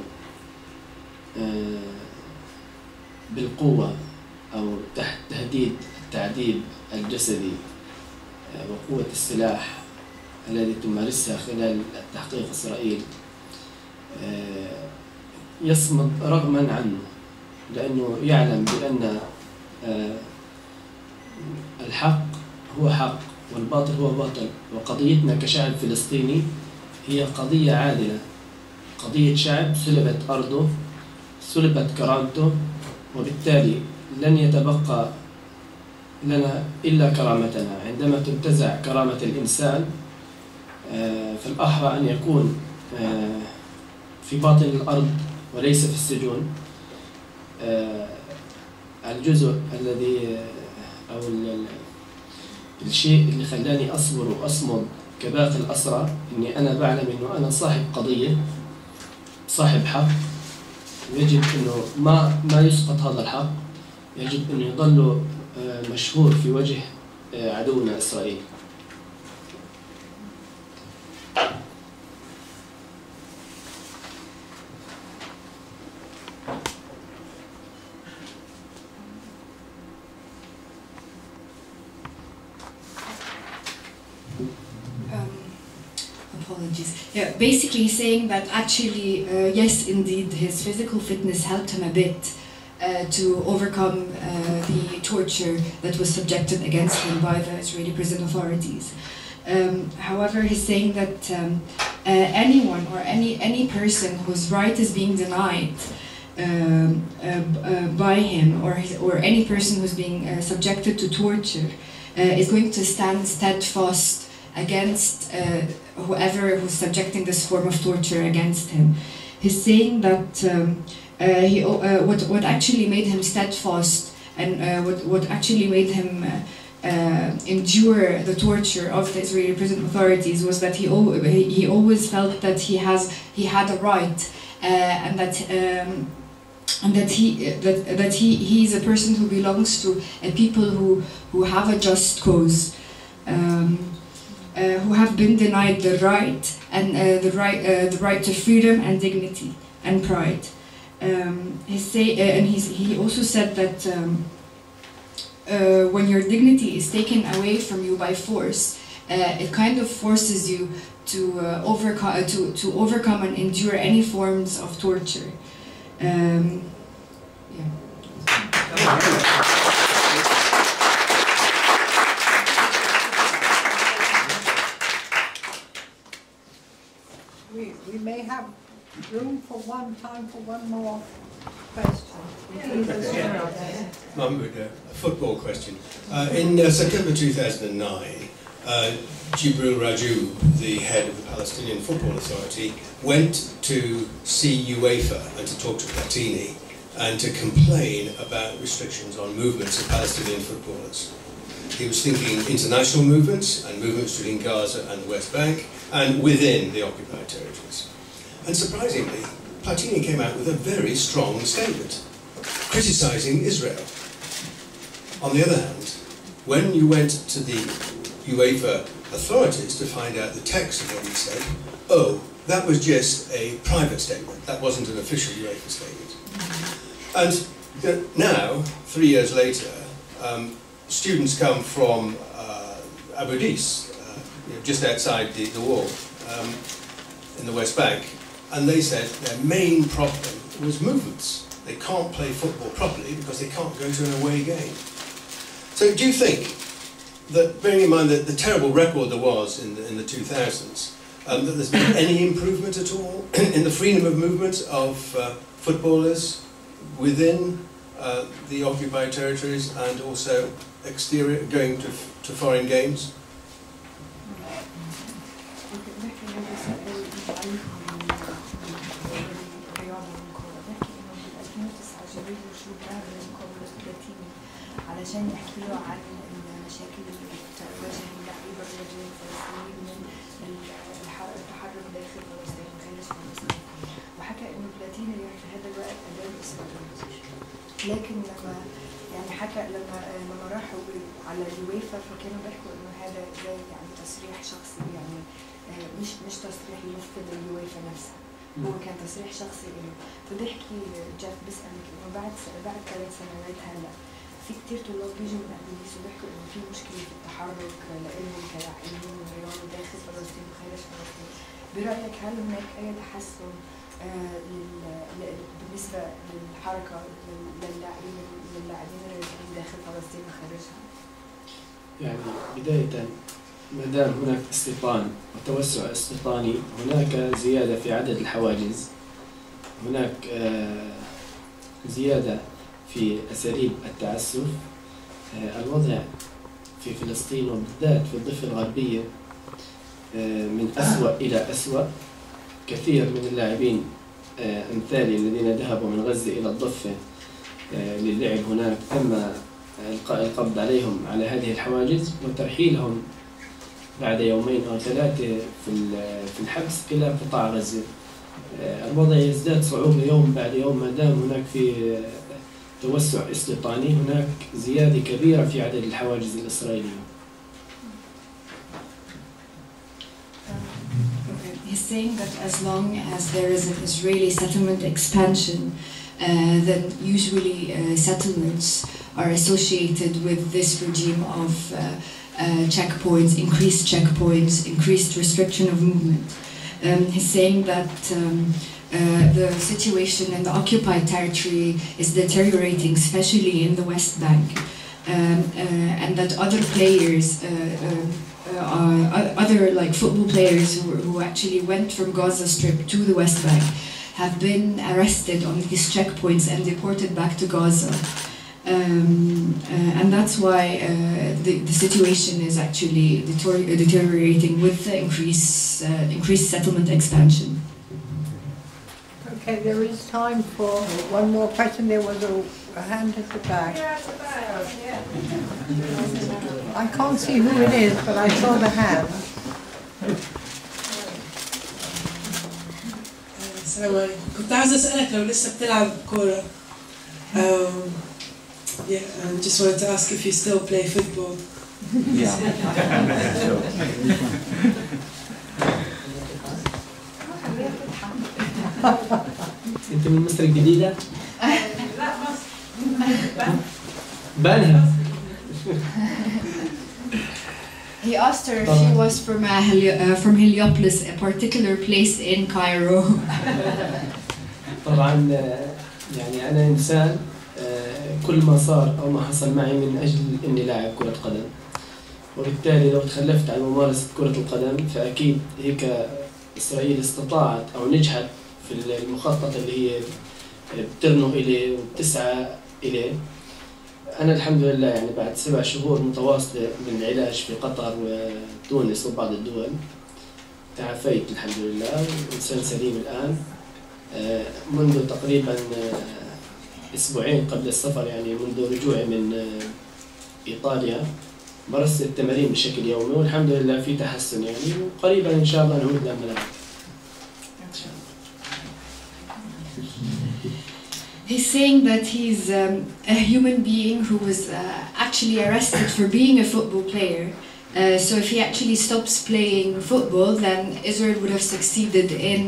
بالقوة أو تحت تهديد التعذيب الجسدي وقوة السلاح الذي تمارسها خلال تحقيق إسرائيل، يصمد رغما عنه، لأنه يعلم بأن الحق هو حق والباطل هو باطل، وقضيتنا كشعب فلسطيني هي قضية عادلة، قضية شعب سلبت أرضه، سلبت كرامته، وبالتالي لن يتبقى لنا إلا كرامتنا. عندما تنتزع كرامة الإنسان فالأحرى أن يكون في باطن الأرض وليس في السجون. الجزء الذي أو الشيء اللي خلاني أصبر وأصمد كباقي الأسرى إني أنا بعلم إنه أنا صاحب قضية، صاحب حق، ويجب إنه ما يسقط هذا الحق، يجب إنه يظل مشهور في وجه عدونا إسرائيل. Apologies. Yeah, basically saying that actually, yes, indeed, his physical fitness helped him a bit to overcome the torture that was subjected against him by the Israeli prison authorities. However, he's saying that anyone or any person whose right is being denied by him, or any person who's being subjected to torture, is going to stand steadfast against whoever who's subjecting this form of torture against him. He's saying that what actually made him steadfast and what actually made him endure the torture of the Israeli prison authorities was that he always felt that he had a right, and that and that he's a person who belongs to a people who have a just cause, who have been denied the right and the right to freedom and dignity and pride. He also said that when your dignity is taken away from you by force, it kind of forces you to overcome and endure any forms of torture. We may have room for time for one more question. Mahmoud, a football question. In September 2009, Jibril Raju, the head of the Palestinian Football Authority, went to see UEFA and to talk to Platini and to complain about restrictions on movements of Palestinian footballers. He was thinking international movements and movements between Gaza and the West Bank and within the occupied territories. And surprisingly, Platini came out with a very strong statement, criticising Israel. On the other hand, when you went to the UEFA authorities to find out the text of what he said, oh, that was just a private statement, that wasn't an official UEFA statement. And now, 3 years later, students come from abducted, just outside the wall in the West Bank, and they said their main problem was movements. They can't play football properly because they can't go to an away game. So do you think that, bearing in mind the terrible record there was in the 2000s, that there's been any improvement at all in the freedom of movement of footballers within the occupied territories and also exterior, going to foreign games? علشان يحكي له عن المشاكل اللي بتواجه اللعيبه الرياضيين الفلسطينيين من التحرر داخل فلسطين وخارج فلسطين، وحكى انه بلاتيني في هذا الوقت اداه اسرائيل. لكن لما راحوا على اليويفا فكانوا بيحكوا انه هذا زي تصريح شخصي، مش تصريح يمثل اليويفا نفسها، هو كان تصريح شخصي له. فبيحكي جاف بيسألك انه بعد 3 سنوات هلا في كتير طلاب بيجوا من أبليس وبيحكوا إنه في مشكلة في التحرك لإلهم كلاعبين ورياضي داخل فلسطين وخارج فلسطين. برأيك هل هناك أي تحسن بالنسبة للحركة للاعبين الرياضيين داخل فلسطين وخارجها؟ يعني بداية ما دام هناك استيطان وتوسع استيطاني، هناك زيادة في عدد الحواجز، هناك زيادة في أساليب التعسف. الوضع في فلسطين وبالذات في الضفة الغربية من أسوأ إلى أسوأ. كثير من اللاعبين أمثالي الذين ذهبوا من غزة إلى الضفة للعب هناك تم القبض عليهم على هذه الحواجز وترحيلهم بعد 2 أو 3 في الحبس إلى قطاع غزة. الوضع يزداد صعوبة يوم بعد يوم ما دام هناك في توسع استيطاني، هناك زيادة كبيرة في عدد الحواجز الإسرائيلية. He's saying that as long as there is an Israeli settlement expansion, then usually settlements are associated with this regime of checkpoints, increased restriction of movement. He's saying that the situation in the occupied territory is deteriorating, especially in the West Bank, and that other players, other like football players who actually went from Gaza Strip to the West Bank, have been arrested on these checkpoints and deported back to Gaza. And that's why the situation is actually deteriorating with the increased settlement expansion. Okay, there is time for one more question. There was a hand at the back. Yeah, at the back. Yeah. I can't see who it is, but I saw the hand. السلام عليكم. كنت عايزة أسألك لو لسه بتلعب كورة Yeah, and just wanted to ask if you still play football. Yeah. انت من مصر الجديدة؟ لا مصر. بنها. He asked her if she was from Heliopolis, a particular place in Cairo. طبعا يعني أنا إنسان كل ما صار أو ما حصل معي من أجل إني لاعب كرة قدم، وبالتالي لو تخلفت عن ممارسة كرة القدم فأكيد هيك إسرائيل استطاعت أو نجحت في المخطط اللي هي بترنو إليه وبتسعى إليه. أنا الحمد لله يعني بعد 7 شهور متواصلة من العلاج في قطر وتونس وبعض الدول تعافيت الحمد لله وإنسان سليم الآن. منذ تقريبا 2 أسبوع قبل السفر، يعني منذ رجوعي من إيطاليا مارست التمارين بشكل يومي والحمد لله في تحسن يعني، وقريبا إن شاء الله نعود للملاعب. He's saying that he's a human being who was actually arrested for being a football player. So if he actually stops playing football, then Israel would have succeeded in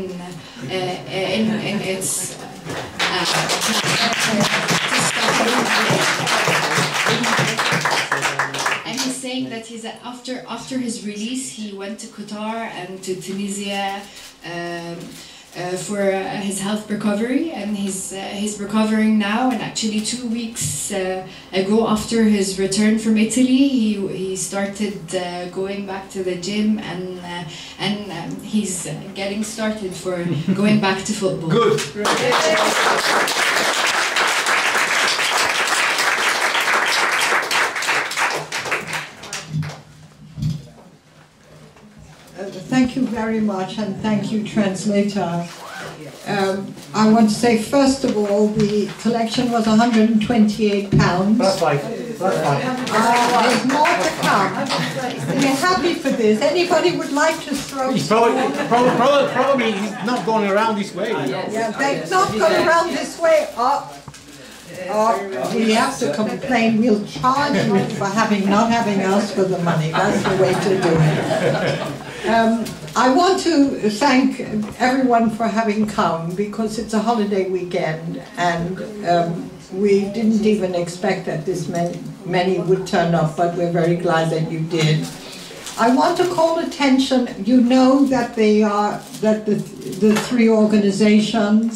its and he's saying that he's after his release he went to Qatar and to Tunisia for his health recovery, and he's recovering now. And actually 2 weeks ago, after his return from Italy, he started going back to the gym, and he's getting started for going back to football. Good. Thank you very much, and thank you, translator. I want to say, first of all, the collection was £128. That's right. There's more to come. We're happy for this. Anybody would like to throw? He's probably he's not going around this way. Yeah, they've not gone around this way. We have to complain. We'll charge you for not having us for the money. That's the way to do it. I want to thank everyone for having come, because it's a holiday weekend, and we didn't even expect that this many would turn up, but we're very glad that you did. I want to call attention. You know that the 3 organizations,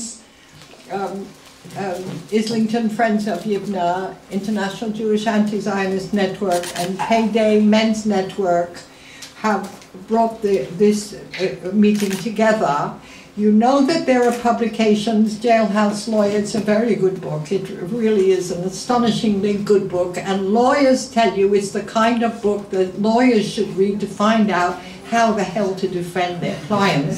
Islington Friends of Yibna, International Jewish Anti-Zionist Network, and Payday Men's Network, have brought this meeting together. You know that there are publications. Jailhouse Lawyer, it's a very good book. It really is an astonishingly good book, and lawyers tell you it's the kind of book that lawyers should read to find out how the hell to defend their clients.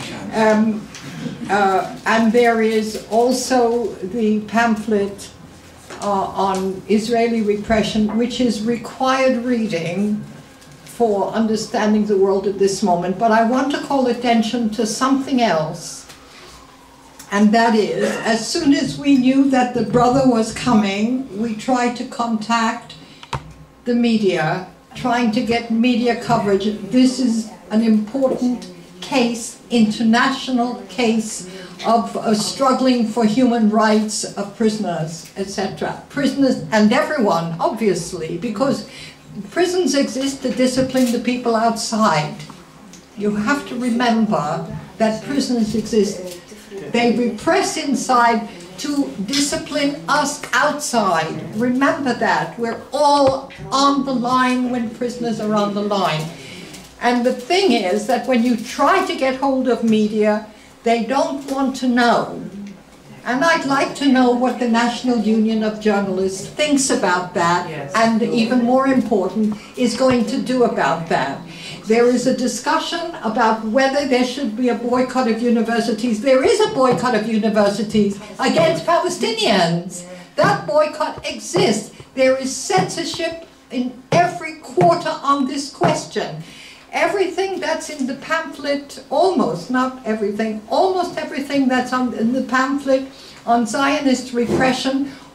And there is also the pamphlet on Israeli repression, which is required reading for understanding the world at this moment. But I want to call attention to something else, and that is, as soon as we knew that the brother was coming, we tried to contact the media, trying to get media coverage. This is an important case, international case of struggling for human rights of prisoners, etc. Prisoners and everyone, obviously, because prisons exist to discipline the people outside. You have to remember that prisons exist. They repress inside to discipline us outside. Remember that. We're all on the line when prisoners are on the line. And the thing is that when you try to get hold of media, they don't want to know. And I'd like to know what the National Union of Journalists thinks about that, and even more important, is going to do about that. There is a discussion about whether there should be a boycott of universities. There is a boycott of universities against Palestinians. That boycott exists. There is censorship in every quarter on this question. Everything that's in the pamphlet, almost everything that's in the pamphlet on Zionist repression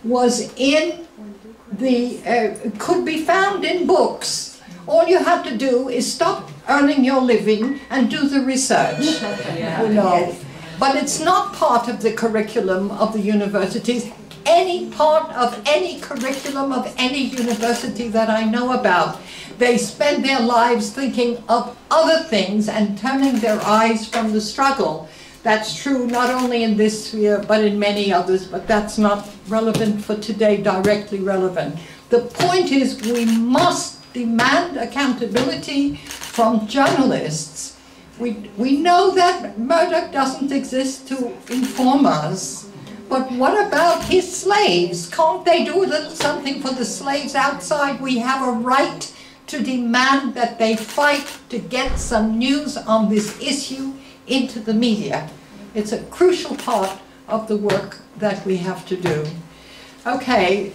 was in the, could be found in books. All you have to do is stop earning your living and do the research, you know. But it's not part of the curriculum of the universities. Any part of any curriculum of any university that I know about, they spend their lives thinking of other things and turning their eyes from the struggle. That's true not only in this sphere, but in many others, but that's not relevant for today, directly relevant. The point is we must demand accountability from journalists. We know that Murdoch doesn't exist to inform us, but what about his slaves? Can't they do a little something for the slaves outside? We have a right to demand that they fight to get some news on this issue into the media. It's a crucial part of the work that we have to do. Okay,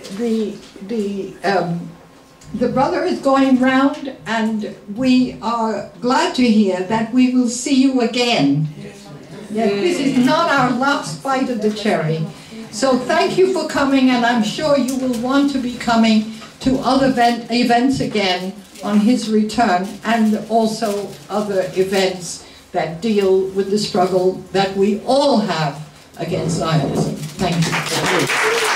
the brother is going round, and we are glad to hear that we will see you again. Yeah, this is not our last bite of the cherry. So thank you for coming, and I'm sure you will want to be coming to other events again on his return, and also other events that deal with the struggle that we all have against Zionism. Thank you.